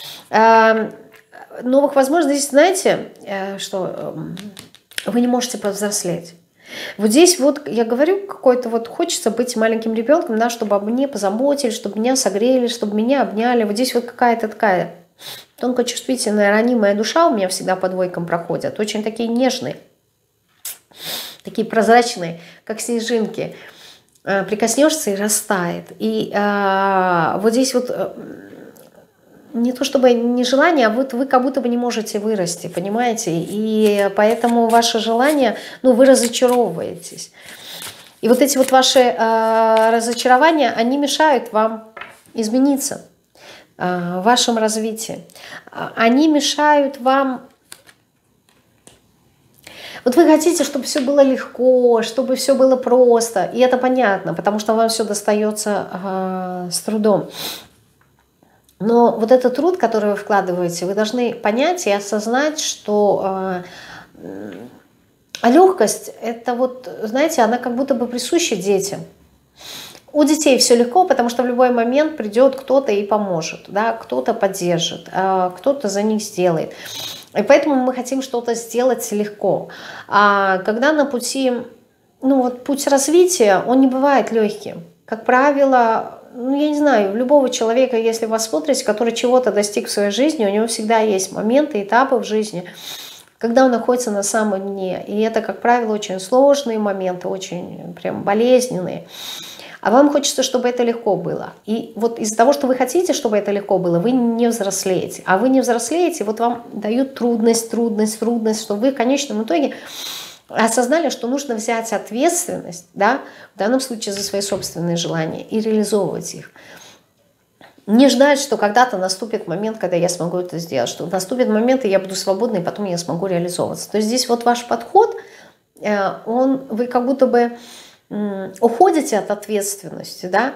Новых возможностей, знаете, что вы не можете повзрослеть. Вот здесь вот, я говорю, какой-то вот хочется быть маленьким ребенком, да, чтобы обо мне позаботились, чтобы меня согрели, чтобы меня обняли. Вот здесь вот какая-то такая тонкочувствительная, ранимая душа у меня всегда по двойкам проходят. Очень такие нежные, такие прозрачные, как снежинки. Прикоснешься и растает. И а, вот здесь вот... Не то чтобы не желание, а вот вы как будто бы не можете вырасти, понимаете? И поэтому ваше желание, ну, вы разочаровываетесь. И вот эти вот ваши э, разочарования, они мешают вам измениться э, в вашем развитии. Они мешают вам... Вот вы хотите, чтобы все было легко, чтобы все было просто. И это понятно, потому что вам все достается э, с трудом. Но вот этот труд, который вы вкладываете, вы должны понять и осознать, что э, а легкость, это вот, знаете, она как будто бы присуща детям. У детей все легко, потому что в любой момент придет кто-то и поможет, да, кто-то поддержит, э, кто-то за них сделает. И поэтому мы хотим что-то сделать легко. А когда на пути, ну вот путь развития, он не бывает легким. Как правило, ну, я не знаю, у любого человека, если вы смотрите, который чего-то достиг в своей жизни, у него всегда есть моменты, этапы в жизни, когда он находится на самом дне. И это, как правило, очень сложные моменты, очень прям болезненные. А вам хочется, чтобы это легко было. И вот из-за того, что вы хотите, чтобы это легко было, вы не взрослеете. А вы не взрослеете, вот вам дают трудность, трудность, трудность, что вы в конечном итоге... осознали, что нужно взять ответственность, да, в данном случае за свои собственные желания и реализовывать их. Не ждать, что когда-то наступит момент, когда я смогу это сделать, что наступит момент, и я буду свободна, и потом я смогу реализовываться. То есть здесь вот ваш подход, он, вы как будто бы уходите от ответственности, да,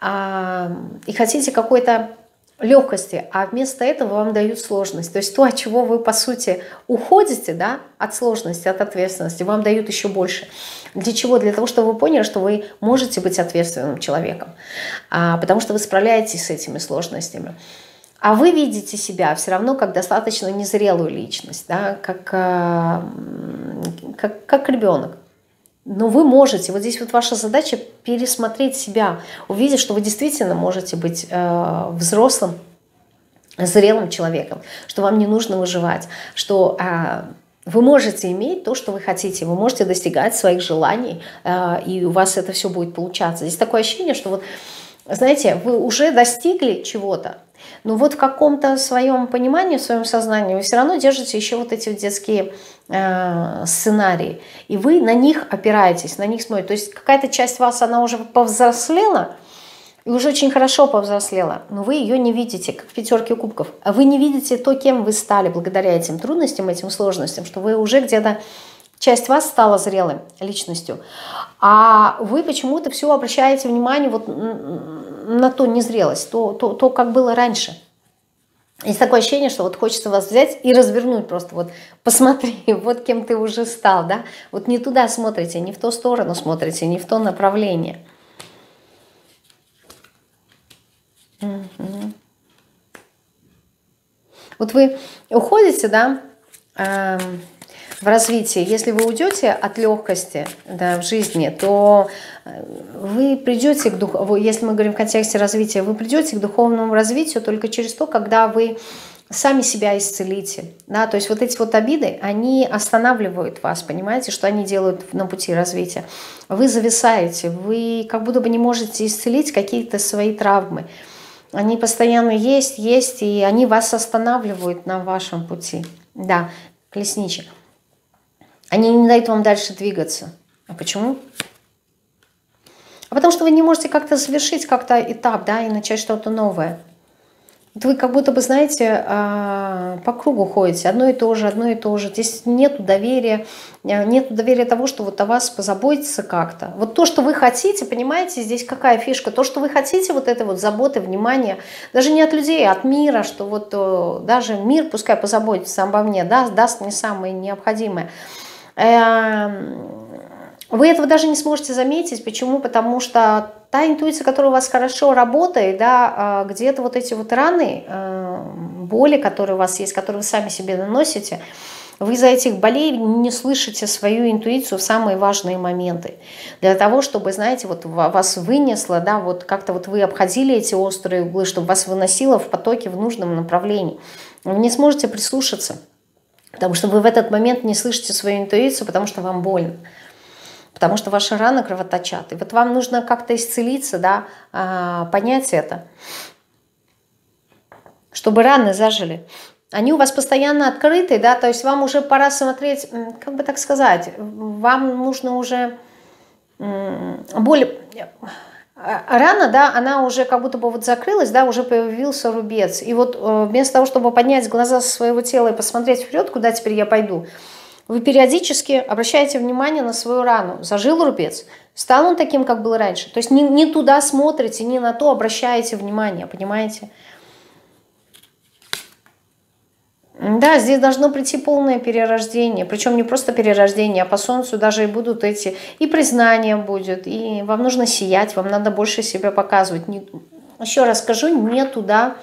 и хотите какой-то легкости, а вместо этого вам дают сложность. То есть то, от чего вы, по сути, уходите, да, от сложности, от ответственности, вам дают еще больше. Для чего? Для того, чтобы вы поняли, что вы можете быть ответственным человеком, а, потому что вы справляетесь с этими сложностями. А вы видите себя все равно как достаточно незрелую личность, да, как, а, как, как ребенок. Но вы можете, вот здесь вот ваша задача пересмотреть себя, увидеть, что вы действительно можете быть э, взрослым, зрелым человеком, что вам не нужно выживать, что э, вы можете иметь то, что вы хотите, вы можете достигать своих желаний, э, и у вас это все будет получаться. Здесь такое ощущение, что вот, знаете, вы уже достигли чего-то, Но вот в каком-то своем понимании, в своем сознании вы все равно держите еще вот эти вот детские э, сценарии. И вы на них опираетесь, на них смотрите. То есть какая-то часть вас, она уже повзрослела, и уже очень хорошо повзрослела, но вы ее не видите, как в пятерке кубков. А вы не видите то, кем вы стали благодаря этим трудностям, этим сложностям, что вы уже где-то, часть вас стала зрелой личностью. А вы почему-то все обращаете внимание вот на ту незрелость, то, то, то, как было раньше. Есть такое ощущение, что вот хочется вас взять и развернуть просто. Вот посмотри, вот кем ты уже стал, да? Вот не туда смотрите, не в ту сторону смотрите, не в то направление. Угу. Вот вы уходите, да, э, в развитии. Если вы уйдете от легкости, да, в жизни, то вы придете к духовному, если мы говорим в контексте развития, вы придете к духовному развитию только через то, когда вы сами себя исцелите. Да? То есть вот эти вот обиды, они останавливают вас, понимаете, что они делают на пути развития. Вы зависаете, вы как будто бы не можете исцелить какие-то свои травмы. Они постоянно есть, есть, и они вас останавливают на вашем пути. Да, колесничек. Они не дают вам дальше двигаться. А почему? А потому что вы не можете как-то завершить как-то этап, да, и начать что-то новое. Вот вы как будто бы, знаете, по кругу ходите, одно и то же, одно и то же. Здесь нет доверия, нет доверия того, что вот о вас позаботиться как-то. Вот то, что вы хотите, понимаете, здесь какая фишка? То, что вы хотите, вот этой вот заботы, внимания, даже не от людей, а от мира, что вот даже мир пускай позаботится обо мне, да, даст мне самое необходимое. Вы этого даже не сможете заметить. Почему? Потому что та интуиция, которая у вас хорошо работает, да, где-то вот эти вот раны, боли, которые у вас есть, которые вы сами себе наносите, вы из-за этих болей не слышите свою интуицию в самые важные моменты. Для того, чтобы, знаете, вот вас вынесло, да, вот как-то вот вы обходили эти острые углы, чтобы вас выносило в потоке в нужном направлении. Вы не сможете прислушаться, потому что вы в этот момент не слышите свою интуицию, потому что вам больно. Потому что ваши раны кровоточат. И вот вам нужно как-то исцелиться, да, понять это, чтобы раны зажили. Они у вас постоянно открыты, да, то есть вам уже пора смотреть, как бы так сказать, вам нужно уже более... Рана, да, она уже как будто бы вот закрылась, да, уже появился рубец. И вот вместо того, чтобы поднять глаза со своего тела и посмотреть вперед, куда теперь я пойду, вы периодически обращаете внимание на свою рану. Зажил рубец, стал он таким, как был раньше. То есть не, не туда смотрите, не на то обращаете внимание, понимаете? Да, здесь должно прийти полное перерождение. Причем не просто перерождение, а по солнцу даже и будут эти... И признание будет, и вам нужно сиять, вам надо больше себя показывать. Не, еще раз скажу, не туда,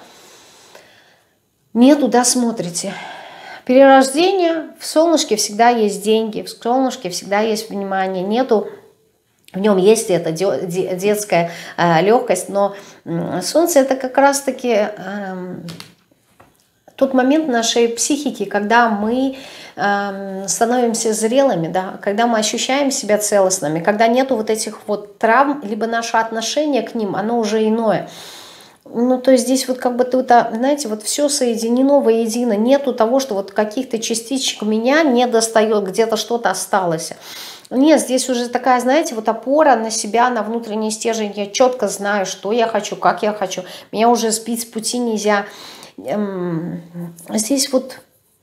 не туда смотрите. Перерождение, в солнышке всегда есть деньги, в солнышке всегда есть внимание, нету, в нем есть эта детская э, легкость, но э, солнце это как раз-таки э, тот момент нашей психики, когда мы э, становимся зрелыми, да, когда мы ощущаем себя целостными, когда нету вот этих вот травм, либо наше отношение к ним, оно уже иное. Ну, то есть здесь вот как бы тут, знаете, вот все соединено воедино. Нету того, что вот каких-то частичек меня не достает, где-то что-то осталось. Нет, здесь уже такая, знаете, вот опора на себя, на внутренний стержень. Я четко знаю, что я хочу, как я хочу. Меня уже сбить с пути нельзя. Здесь вот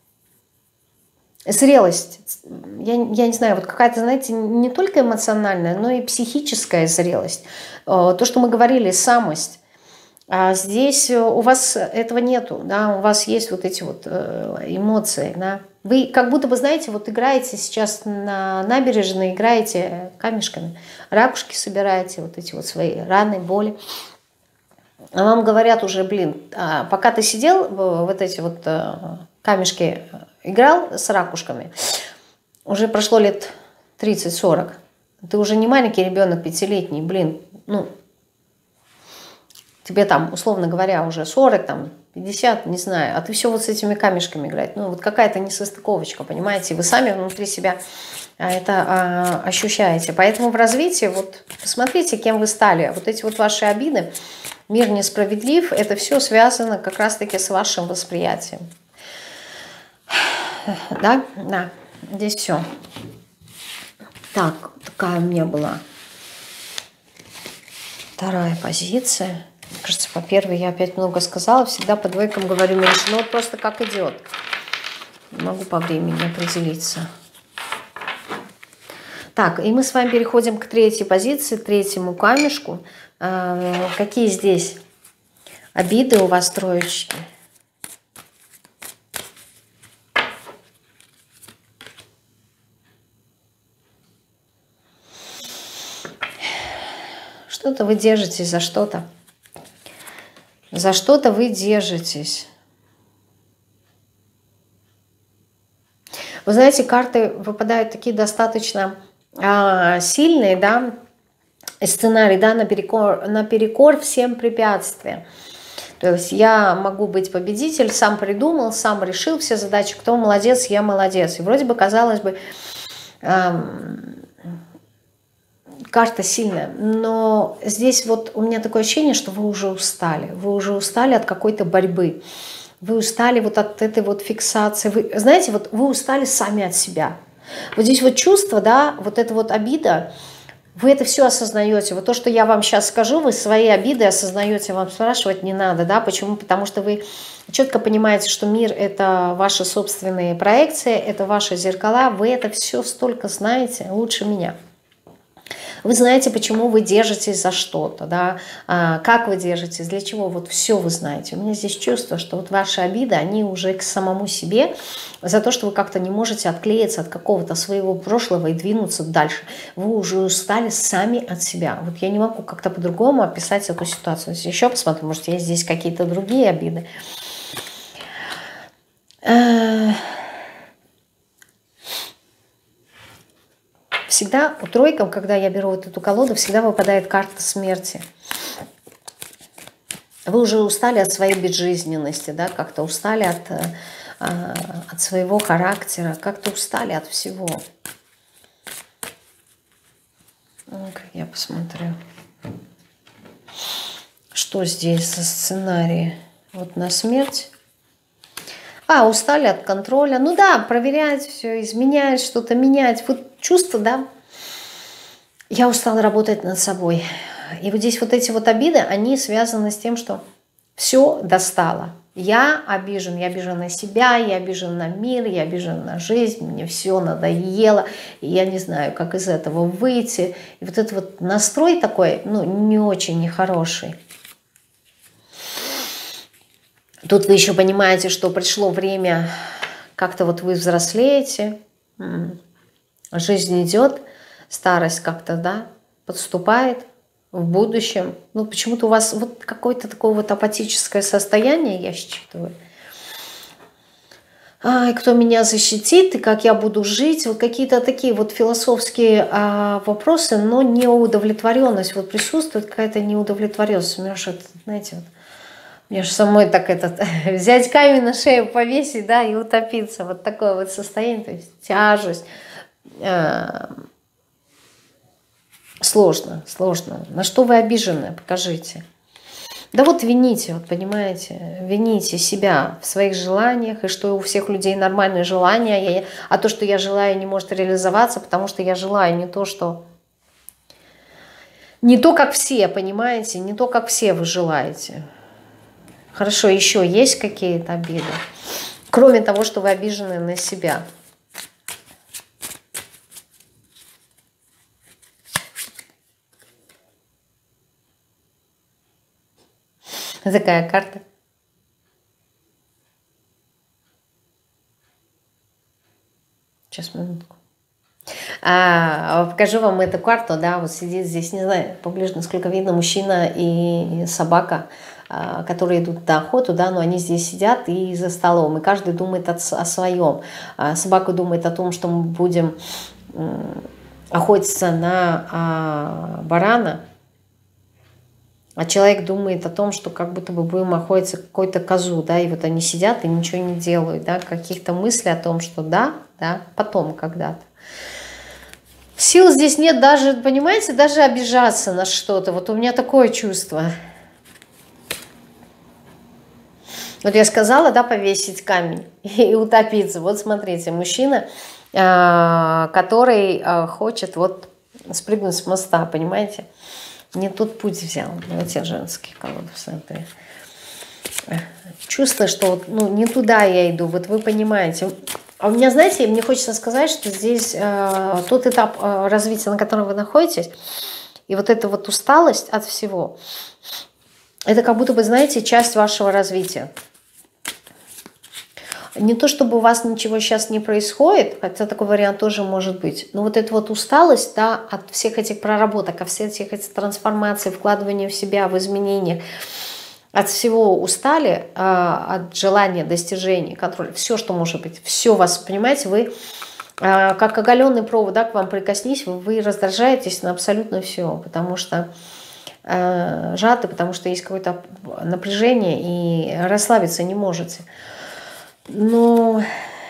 зрелость. Я, я не знаю, вот какая-то, знаете, не только эмоциональная, но и психическая зрелость. То, что мы говорили, самость. А здесь у вас этого нету, да, у вас есть вот эти вот эмоции, да. Вы как будто бы, знаете, вот играете сейчас на набережной, играете камешками, ракушки собираете, вот эти вот свои раны, боли. А вам говорят уже, блин, пока ты сидел, вот эти вот камешки играл с ракушками, уже прошло лет тридцать-сорок. Ты уже не маленький ребенок, пятилетний, блин, ну... Тебе там, условно говоря, уже сорок, там, пятьдесят, не знаю, а ты все вот с этими камешками играть. Ну, вот какая-то несостыковочка, понимаете? Вы сами внутри себя это а, ощущаете. Поэтому в развитии, вот, посмотрите, кем вы стали. Вот эти вот ваши обиды, Мир несправедлив, это все связано как раз-таки с вашим восприятием. Да, да, здесь все. Так, такая у меня была вторая позиция. Кажется, по первой я опять много сказала, всегда по двойкам говорю меньше, но вот просто как идет. Не могу по времени определиться. Так, и мы с вами переходим к третьей позиции, третьему камешку. А, какие здесь обиды у вас, троечки? Что-то вы держитесь за что-то. За что-то вы держитесь. Вы знаете, карты выпадают такие достаточно а, сильные, да, сценарий, да, наперекор, наперекор всем препятствиям. То есть я могу быть победитель, сам придумал, сам решил все задачи, кто молодец, я молодец. И вроде бы, казалось бы, эм, карта сильная, но здесь вот у меня такое ощущение, что вы уже устали. Вы уже устали от какой-то борьбы. Вы устали вот от этой вот фиксации. Вы, знаете, вот вы устали сами от себя. Вот здесь вот чувство, да, вот эта вот обида, вы это все осознаете. Вот то, что я вам сейчас скажу, вы свои обиды осознаете, вам спрашивать не надо, да, почему? Потому что вы четко понимаете, что мир — это ваши собственные проекции, это ваши зеркала, вы это все столько знаете лучше меня. Вы знаете, почему вы держитесь за что-то, да, а, как вы держитесь, для чего, вот все вы знаете. У меня здесь чувство, что вот ваши обиды, они уже к самому себе, за то, что вы как-то не можете отклеиться от какого-то своего прошлого и двинуться дальше. Вы уже устали сами от себя. Вот я не могу как-то по-другому описать эту ситуацию. Еще посмотрим, может, есть здесь какие-то другие обиды. Всегда у тройков, когда я беру вот эту колоду, всегда выпадает карта смерти. Вы уже устали от своей безжизненности, да, как-то устали от, от своего характера, как-то устали от всего. Ну-ка, я посмотрю, что здесь за сценарий. Вот на смерть. А, устали от контроля. Ну да, проверять все, изменять, что-то менять. Вот чувство, да. Я устала работать над собой. И вот здесь вот эти вот обиды, они связаны с тем, что все достало. Я обижен, я обижен на себя, я обижен на мир, я обижен на жизнь, мне все надоело, и я не знаю, как из этого выйти. И вот этот вот настрой такой, ну, не очень нехороший. Тут вы еще понимаете, что пришло время, как-то вот вы взрослеете, жизнь идет, старость как-то, да, подступает в будущем. Ну, почему-то у вас вот какое-то такое вот апатическое состояние, я считываю. Ай, кто меня защитит и как я буду жить, вот какие-то такие вот философские а, вопросы, но неудовлетворенность, вот присутствует какая-то неудовлетворенность. У меня же, знаете, вот, мне же самой так этот, взять камень на шею, повесить, да, и утопиться. Вот такое вот состояние, то есть тяжесть. Э, сложно, сложно. На что вы обижены, покажите. Да вот вините, вот понимаете, вините себя в своих желаниях, и что у всех людей нормальные желания, а то, что я желаю, не может реализоваться, потому что я желаю не то, что... Не то, как все, понимаете, не то, как все вы желаете. Хорошо, еще есть какие-то обиды? Кроме того, что вы обижены на себя. Такая карта. Сейчас, минутку. А, покажу вам эту карту, да, вот сидит здесь, не знаю, поближе, насколько видно, мужчина и собака, которые идут на охоту, да, но они здесь сидят и за столом, и каждый думает о, о своем. Собака думает о том, что мы будем охотиться на барана, а человек думает о том, что как будто бы будем охотиться какой-то козу, да, и вот они сидят и ничего не делают, да, каких-то мыслей о том, что да, да, потом когда-то. Сил здесь нет даже, понимаете, даже обижаться на что-то. Вот у меня такое чувство. Вот я сказала, да, повесить камень и утопиться. Вот смотрите, мужчина, который хочет вот спрыгнуть с моста, понимаете? Не тот путь взял. Давайте женские колоды посмотрим. Чувство, что вот, ну, не туда я иду, вот вы понимаете. А у меня, знаете, мне хочется сказать, что здесь э, тот этап э, развития, на котором вы находитесь, и вот эта вот усталость от всего, это как будто бы, знаете, часть вашего развития. Не то, чтобы у вас ничего сейчас не происходит, хотя такой вариант тоже может быть, но вот эта вот усталость, да, от всех этих проработок, от всех этих трансформаций, вкладывания в себя, в изменения, от всего устали, от желания, достижений, контроля, все, что может быть, все вас, понимаете, вы как оголенный провод, да, к вам прикоснись, вы раздражаетесь на абсолютно все, потому что сжаты, потому что есть какое-то напряжение и расслабиться не можете. Но,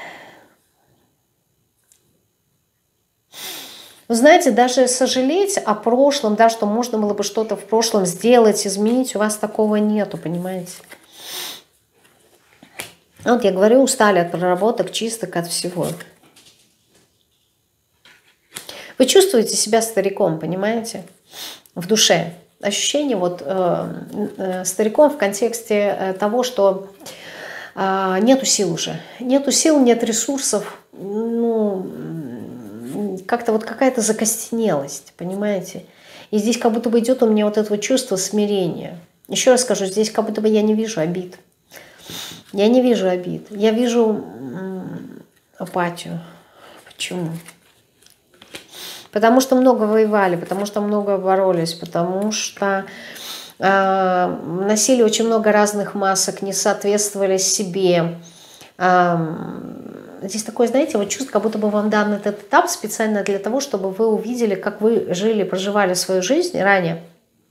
вы знаете, даже сожалеть о прошлом, да, что можно было бы что-то в прошлом сделать, изменить, у вас такого нету, понимаете? Вот я говорю, устали от проработок, чисток, от всего. Вы чувствуете себя стариком, понимаете, в душе. Ощущение вот э, э, стариком в контексте э, того, что э, нету сил уже. Нету сил, нет ресурсов, ну, как-то вот какая-то закостенелость, понимаете. И здесь как будто бы идет у меня вот это вот чувство смирения. Еще раз скажу, здесь как будто бы я не вижу обид. Я не вижу обид. Я вижу апатию. Почему? Потому что много воевали, потому что много боролись, потому что э, носили очень много разных масок, не соответствовали себе. Э, здесь такое, знаете, вот чувство, как будто бы вам дан этот этап специально для того, чтобы вы увидели, как вы жили, проживали свою жизнь ранее.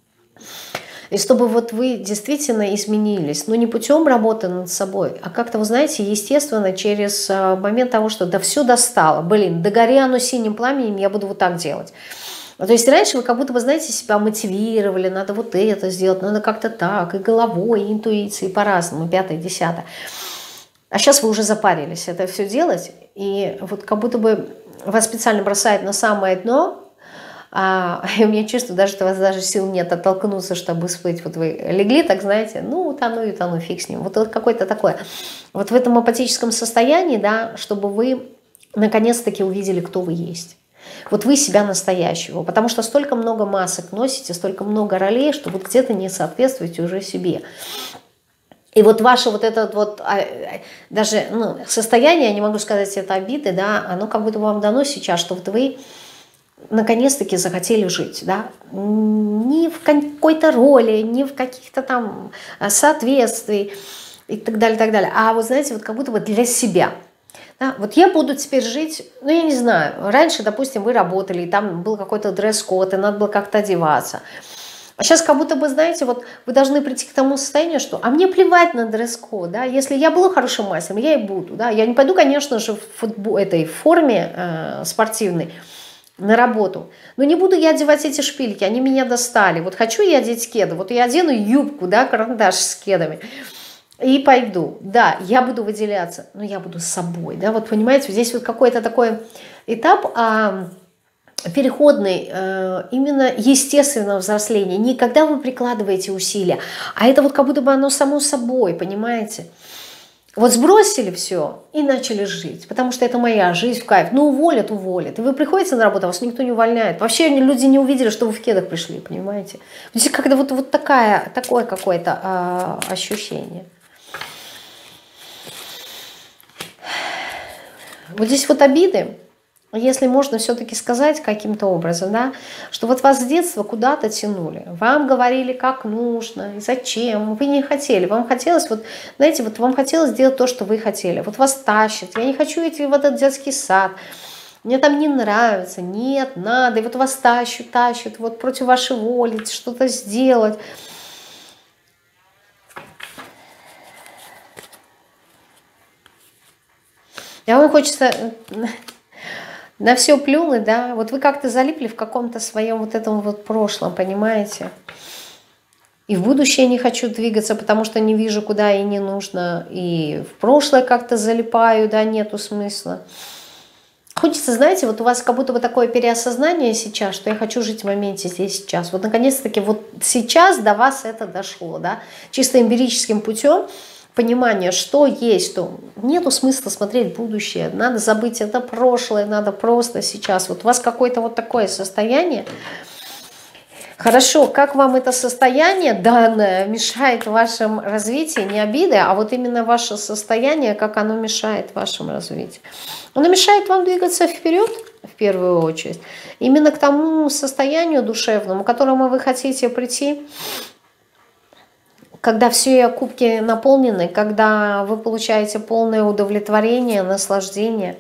И чтобы вот вы действительно изменились, но не путем работы над собой, а как-то, вы знаете, естественно, через момент того, что да все достало, блин, да гори оно синим пламенем, я буду вот так делать. То есть раньше вы как будто бы, знаете, себя мотивировали, надо вот это сделать, надо как-то так, и головой, и интуицией, по-разному, пятое, десятое. А сейчас вы уже запарились это все делать, и вот как будто бы вас специально бросает на самое дно. А, и у меня чувство, даже что у вас даже сил нет оттолкнуться, чтобы всплыть. Вот вы легли, так знаете, ну, утону и утону, фиг с ним. Вот, вот какое-то такое. Вот в этом апатическом состоянии, да, чтобы вы наконец-таки увидели, кто вы есть. Вот вы себя настоящего. Потому что столько много масок носите, столько много ролей, что вот где-то не соответствуете уже себе. И вот ваше вот это вот, даже ну, состояние, я не могу сказать, это обиды, да, оно как будто вам дано сейчас, что вот вы наконец-таки захотели жить, да, не в какой-то роли, не в каких-то там соответствий и так далее, так далее, а вот знаете, вот как будто бы для себя. Да, вот я буду теперь жить, ну я не знаю, раньше, допустим, вы работали, и там был какой-то дресс-код, и надо было как-то одеваться. А сейчас как будто бы, знаете, вот вы должны прийти к тому состоянию, что а мне плевать на дресс-код, да, если я была хорошим мастером, я и буду, да, я не пойду, конечно же, в футбол, этой форме э, спортивной, на работу. Но не буду я одевать эти шпильки, они меня достали. Вот хочу я одеть кеды, вот я одену юбку, да, карандаш с кедами и пойду. Да, я буду выделяться, но я буду с собой, да, вот понимаете, здесь вот какой-то такой этап а, переходный, а, именно естественного взросления, не когда вы прикладываете усилия, а это вот как будто бы оно само собой, понимаете. Вот сбросили все и начали жить, потому что это моя жизнь в кайф. Ну, уволят, уволят. И вы приходите на работу, а вас никто не увольняет. Вообще люди не увидели, что вы в кедах пришли, понимаете? Здесь как-то вот, вот такая, такое какое-то а, ощущение. Вот здесь вот обиды. Если можно все-таки сказать каким-то образом, да, что вот вас с детства куда-то тянули, вам говорили, как нужно, и зачем, вы не хотели, вам хотелось, вот, знаете, вот вам хотелось сделать то, что вы хотели, вот вас тащат, я не хочу идти в этот детский сад, мне там не нравится, нет, надо, и вот вас тащат, тащат, вот против вашей воли что-то сделать. А вам хочется... На все плюнуть, да, вот вы как-то залипли в каком-то своем вот этом вот прошлом, понимаете? И в будущее не хочу двигаться, потому что не вижу, куда и не нужно. И в прошлое как-то залипаю, да, нету смысла. Хочется, знаете, вот у вас как будто бы такое переосознание сейчас, что я хочу жить в моменте здесь сейчас. Вот наконец-таки вот сейчас до вас это дошло, да, чисто эмпирическим путем понимание, что есть, что нету смысла смотреть в будущее, надо забыть это прошлое, надо просто сейчас. Вот у вас какое-то вот такое состояние. Хорошо, как вам это состояние данное мешает вашему развитию, не обида, а вот именно ваше состояние, как оно мешает вашему развитию? Оно мешает вам двигаться вперед, в первую очередь, именно к тому состоянию душевному, к которому вы хотите прийти, когда все кубки наполнены, когда вы получаете полное удовлетворение, наслаждение.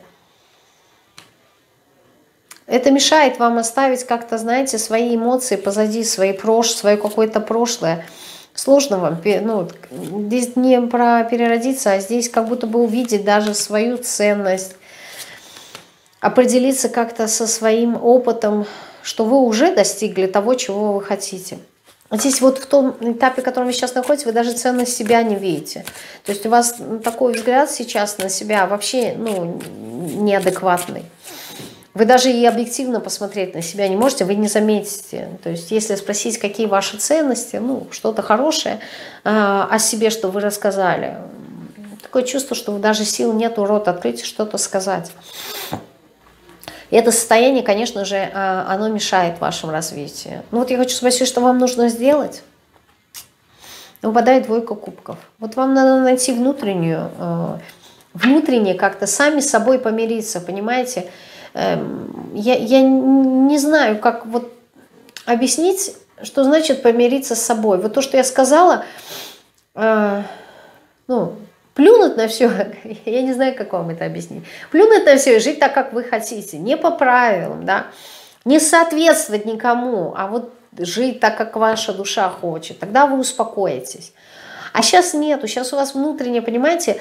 Это мешает вам оставить как-то, знаете, свои эмоции позади, свои прош... свое какое-то прошлое. Сложно вам, ну, здесь не про переродиться, а здесь как будто бы увидеть даже свою ценность, определиться как-то со своим опытом, что вы уже достигли того, чего вы хотите. Здесь вот в том этапе, в котором вы сейчас находитесь, вы даже ценность себя не видите. То есть у вас такой взгляд сейчас на себя вообще, ну, неадекватный. Вы даже и объективно посмотреть на себя не можете, вы не заметите. То есть если спросить, какие ваши ценности, ну, что-то хорошее э, о себе, что вы рассказали, такое чувство, что даже сил нету рот открыть и что-то сказать. И это состояние, конечно же, э, оно мешает вашему развитию. Ну вот я хочу спросить, что вам нужно сделать? Выпадает двойка кубков. Вот вам надо найти внутреннюю, э, внутренне как-то сами с собой помириться, понимаете? Я, я не знаю, как вот объяснить, что значит помириться с собой. Вот то, что я сказала, э, ну, плюнуть на все, я не знаю, как вам это объяснить. Плюнуть на все и жить так, как вы хотите, не по правилам, да, не соответствовать никому, а вот жить так, как ваша душа хочет. Тогда вы успокоитесь. А сейчас нету, сейчас у вас внутренне, понимаете,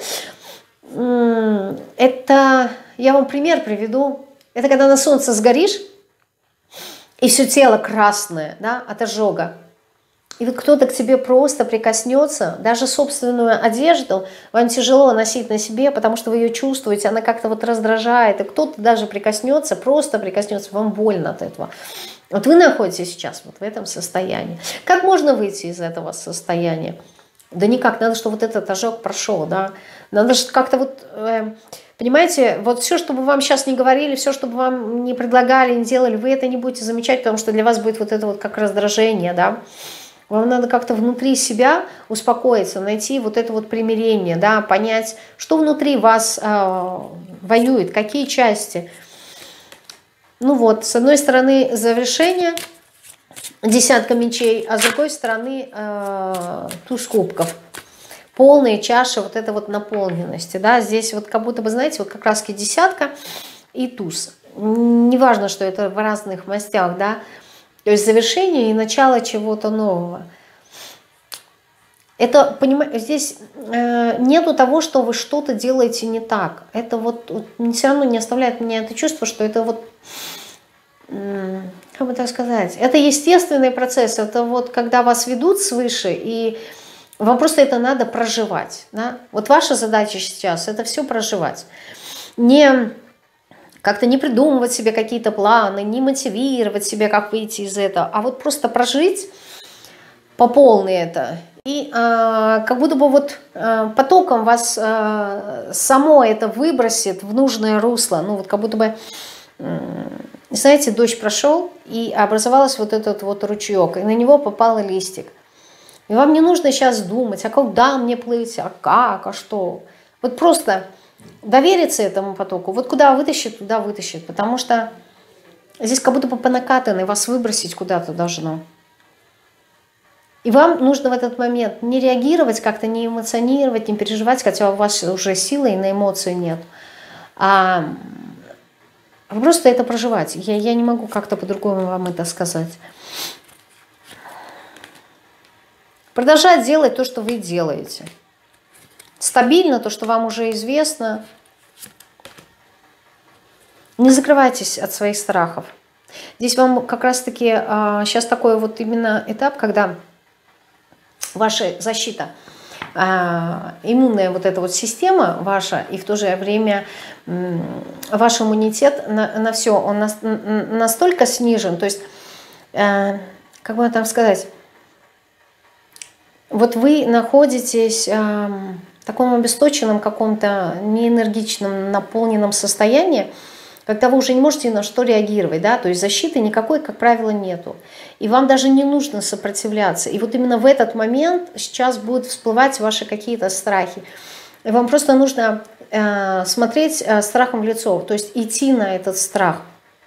это, я вам пример приведу. Это когда на солнце сгоришь, и все тело красное, да, от ожога. И вот кто-то к тебе просто прикоснется, даже собственную одежду вам тяжело носить на себе, потому что вы ее чувствуете, она как-то вот раздражает. И кто-то даже прикоснется, просто прикоснется, вам больно от этого. Вот вы находитесь сейчас вот в этом состоянии. Как можно выйти из этого состояния? Да никак, надо, чтобы вот этот ожог прошел, да. Надо же как-то вот... Э, Понимаете, вот все, что бы вам сейчас не говорили, все, что бы вам не предлагали, не делали, вы это не будете замечать, потому что для вас будет вот это вот как раздражение, да. Вам надо как-то внутри себя успокоиться, найти вот это вот примирение, да, понять, что внутри вас э, воюет, какие части. Ну вот, с одной стороны завершение, десятка мечей, а с другой стороны э, туз кубков. Полные чаши вот этой вот наполненности, да, здесь вот как будто бы, знаете, вот как раз десятка и туз. Неважно, что это в разных мастях, да, то есть завершение и начало чего-то нового. Это, понимаете, здесь э, нету того, что вы что-то делаете не так. Это вот, вот все равно не оставляет меня это чувство, что это вот, э, как бы так сказать, это естественный процесс, это вот когда вас ведут свыше и вам просто это надо проживать. Да? Вот ваша задача сейчас это все проживать. Не как-то не придумывать себе какие-то планы, не мотивировать себя, как выйти из этого, а вот просто прожить по полной это. И а, как будто бы вот а, потоком вас а, само это выбросит в нужное русло. Ну вот как будто бы, знаете, дождь прошел, и образовался вот этот вот ручеек, и на него попал листик. И вам не нужно сейчас думать, а куда мне плыть, а как, а что. Вот просто довериться этому потоку. Вот куда вытащит, туда вытащит. Потому что здесь как будто бы по накатанной вас выбросить куда-то должно. И вам нужно в этот момент не реагировать, как-то не эмоционировать, не переживать, хотя у вас уже силы и на эмоции нет. А просто это проживать. Я, я не могу как-то по-другому вам это сказать. Продолжать делать то, что вы делаете. Стабильно, то, что вам уже известно. Не закрывайтесь от своих страхов. Здесь вам как раз-таки а, сейчас такой вот именно этап, когда ваша защита, иммунная вот эта вот система ваша, и в то же время ваш иммунитет на, на все, он на, настолько снижен, то есть, как бы там сказать, вот вы находитесь в таком обесточенном каком-то неэнергичном, наполненном состоянии, когда вы уже не можете ни на что реагировать, да, то есть защиты никакой, как правило, нету. И вам даже не нужно сопротивляться. И вот именно в этот момент сейчас будут всплывать ваши какие-то страхи. И вам просто нужно э, смотреть э, страхом в лицо, то есть идти на этот страх.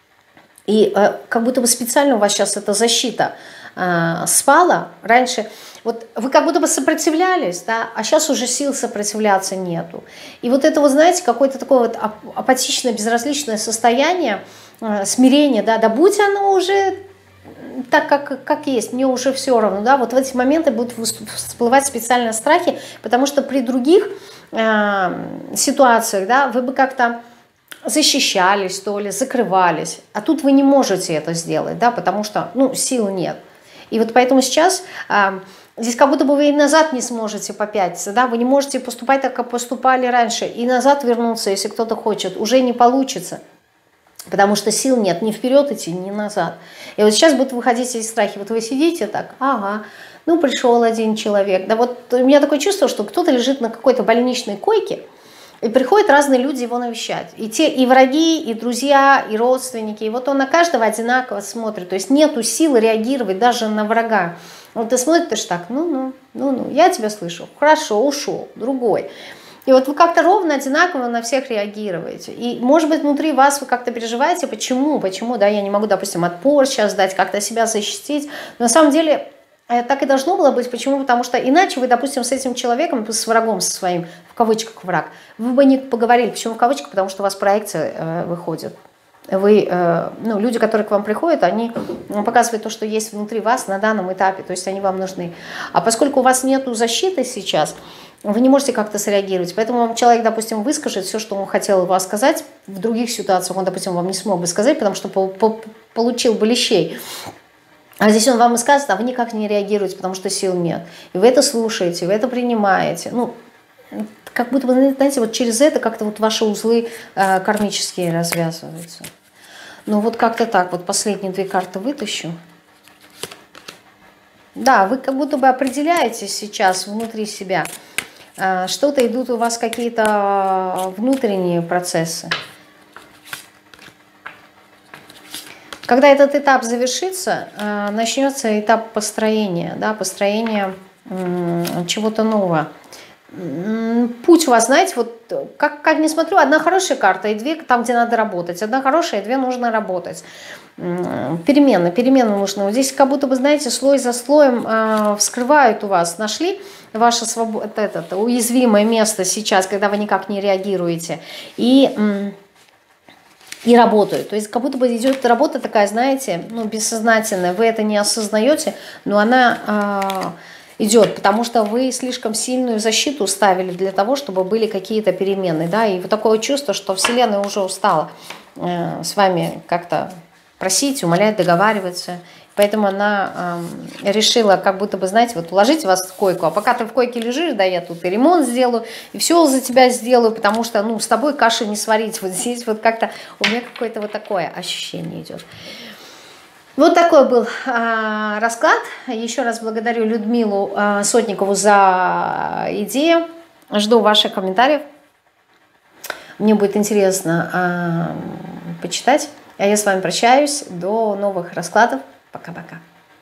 И э, как будто бы специально у вас сейчас эта защита э, спала. Раньше вот вы как будто бы сопротивлялись, да, а сейчас уже сил сопротивляться нету. И вот это, вот знаете, какое-то такое вот апатичное, безразличное состояние, э, смирение, да, да будь оно уже так, как, как есть, мне уже все равно, да, вот в эти моменты будут всплывать специально страхи, потому что при других э, ситуациях, да, вы бы как-то защищались, что ли, закрывались, а тут вы не можете это сделать, да, потому что, ну, сил нет. И вот поэтому сейчас э, здесь как будто бы вы и назад не сможете попятиться, да, вы не можете поступать так, как поступали раньше, и назад вернуться, если кто-то хочет, уже не получится, потому что сил нет ни вперед идти, ни назад. И вот сейчас будут выходить эти страхи, вот вы сидите так, ага, ну пришел один человек, да, вот у меня такое чувство, что кто-то лежит на какой-то больничной койке, и приходят разные люди его навещать. И те, и враги, и друзья, и родственники. И вот он на каждого одинаково смотрит. То есть нету силы реагировать даже на врага. Вот ты смотришь так, ну-ну, ну-ну, я тебя слышу. Хорошо, ушел, другой. И вот вы как-то ровно одинаково на всех реагируете. И, может быть, внутри вас вы как-то переживаете, почему, почему, да, я не могу, допустим, отпор сейчас дать, как-то себя защитить. Но на самом деле так и должно было быть. Почему? Потому что иначе вы, допустим, с этим человеком, с врагом со своим, в кавычках враг, вы бы не поговорили. Почему в кавычках? Потому что у вас проекция э, выходит. Вы, э, ну, люди, которые к вам приходят, они показывают то, что есть внутри вас на данном этапе, то есть они вам нужны. А поскольку у вас нет защиты сейчас, вы не можете как-то среагировать. Поэтому вам человек, допустим, выскажет все, что он хотел вас сказать. В других ситуациях он, допустим, вам не смог бы сказать, потому что по по получил бы лещей. А здесь он вам и скажет, а вы никак не реагируете, потому что сил нет. И вы это слушаете, вы это принимаете. Ну, как будто бы, знаете, вот через это как-то вот ваши узлы э, кармические развязываются. Ну, вот как-то так. Вот последние две карты вытащу. Да, вы как будто бы определяетесь сейчас внутри себя. Э, что-то идут у вас какие-то внутренние процессы. Когда этот этап завершится, начнется этап построения, да, построения чего-то нового. Путь у вас, знаете, вот как, как ни смотрю, одна хорошая карта и две там, где надо работать. Одна хорошая, и две нужно работать. Перемены, перемены нужны. Вот здесь как будто бы, знаете, слой за слоем э, вскрывают у вас. Нашли ваше свобод... это, это, уязвимое место сейчас, когда вы никак не реагируете. И... И работают. То есть как будто бы идет работа такая, знаете, ну, бессознательная. Вы это не осознаете, но она э, идет, потому что вы слишком сильную защиту ставили для того, чтобы были какие-то перемены. Да? И вот такое чувство, что Вселенная уже устала э, с вами как-то просить, умолять, договариваться. Поэтому она э, решила, как будто бы, знаете, вот уложить вас в койку, а пока ты в койке лежишь, да, я тут и ремонт сделаю, и все за тебя сделаю, потому что, ну, с тобой каши не сварить. Вот здесь вот как-то у меня какое-то вот такое ощущение идет. Вот такой был э, расклад. Еще раз благодарю Людмилу э, Сотникову за идею. Жду ваших комментариев. Мне будет интересно э, почитать. А я с вами прощаюсь. До новых раскладов. Пока-пока.